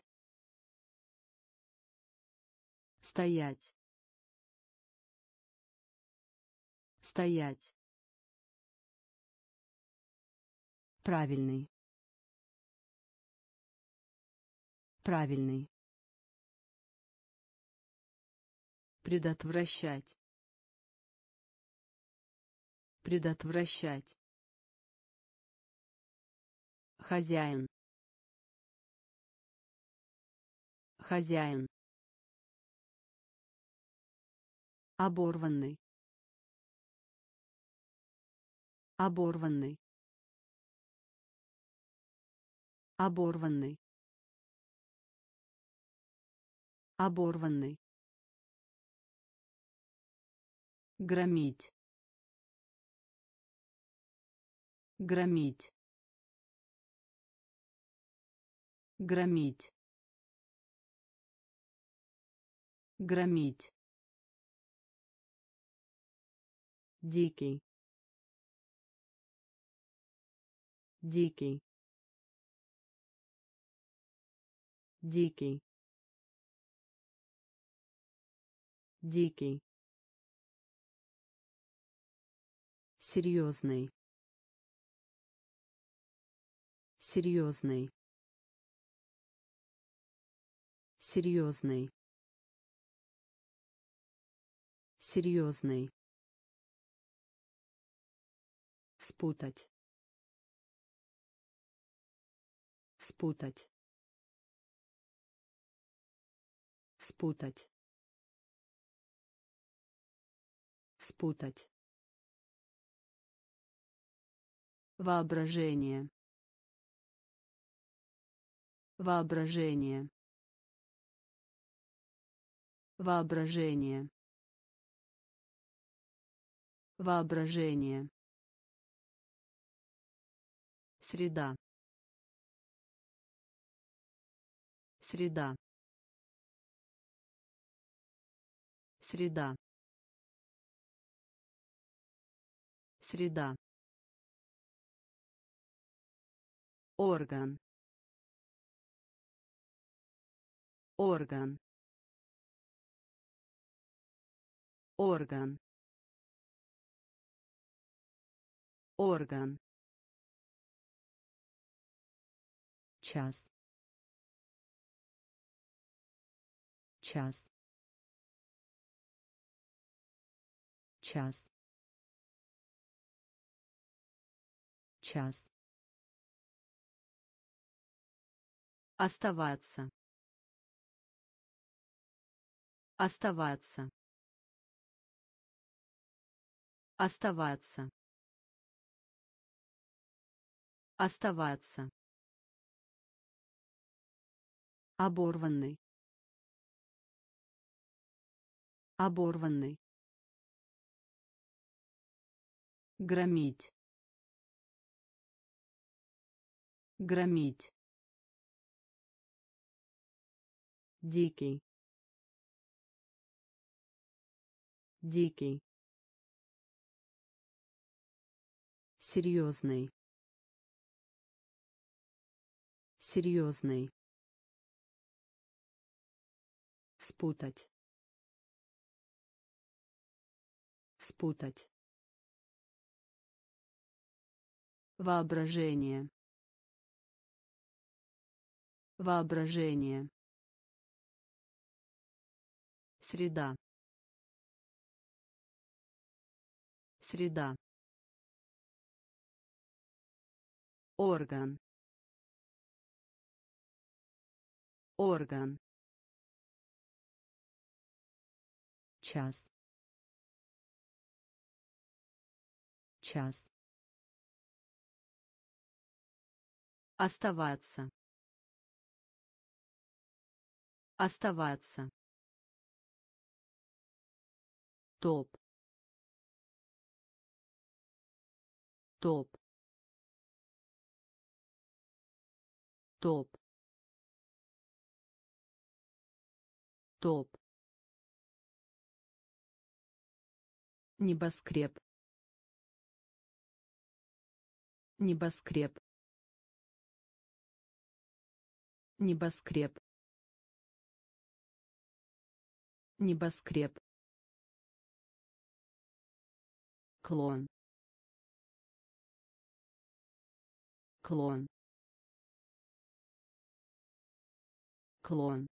Стоять. Стоять. Правильный. Правильный. Предотвращать. Предотвращать. Хозяин. Хозяин. Оборванный. Оборванный. Оборванный. Оборванный. Громить. Громить. Громить. Громить. Дикий. Дикий. Дикий. Дикий. Серьезный. Серьезный. Серьезный. Серьезный. Спутать. Спутать. Спутать. Спутать. Воображение. Воображение. Воображение. Воображение. Среда. Среда. Среда. Среда. Орган. Орган. Орган. Орган. Час. Час. Час. Час. Оставаться. Оставаться. Оставаться. Оставаться. Оборванный. Оборванный. Громить. Громить. Дикий. Дикий. Серьезный. Серьезный. Спутать. Спутать. Воображение. Воображение. Среда. Среда. Орган. Орган. Час. Час. Оставаться. Оставаться. Топ. Топ. Топ. Топ. Небоскреб. Небоскреб. Небоскреб. Небоскреб. Клон. Клон. Клон.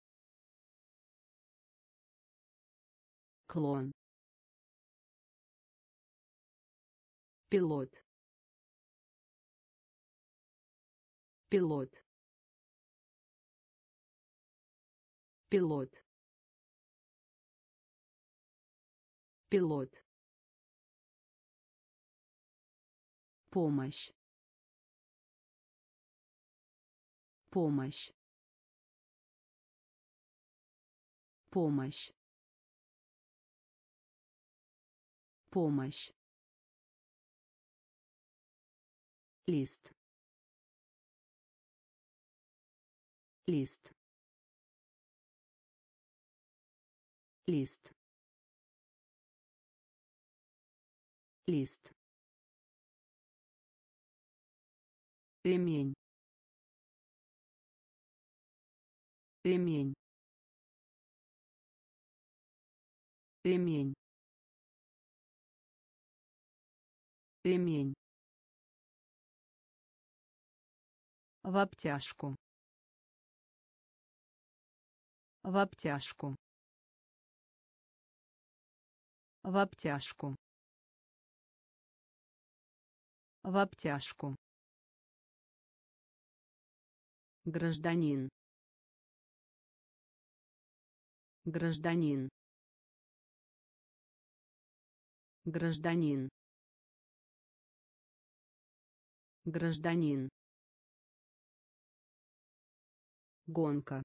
Клон. Пилот. Пилот. Пилот. пилот, помощь, помощь, помощь, помощь, лист, лист, лист, лист, ремень, ремень, ремень, ремень, в обтяжку, в обтяжку, в обтяжку, в обтяжку, гражданин, гражданин, гражданин, гражданин, гонка,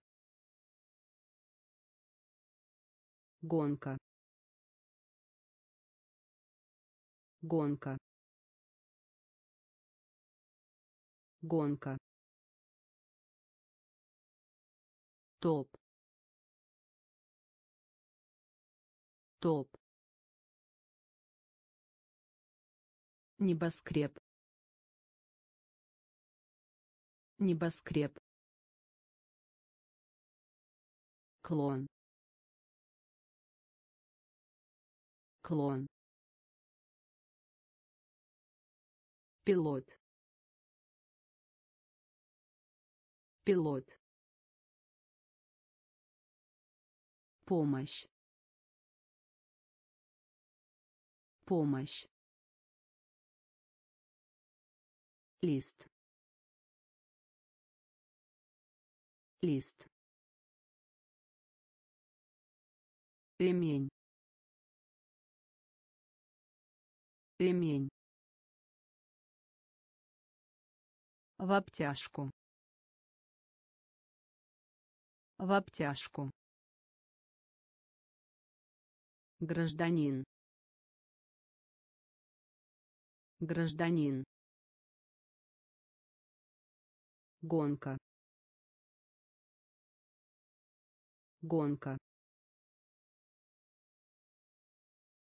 гонка, гонка, гонка, топ, топ, небоскреб, небоскреб, клон, клон, пилот, пилот, помощь, помощь, лист, лист, ремень, ремень, в обтяжку, в обтяжку, гражданин, гражданин, гонка, гонка,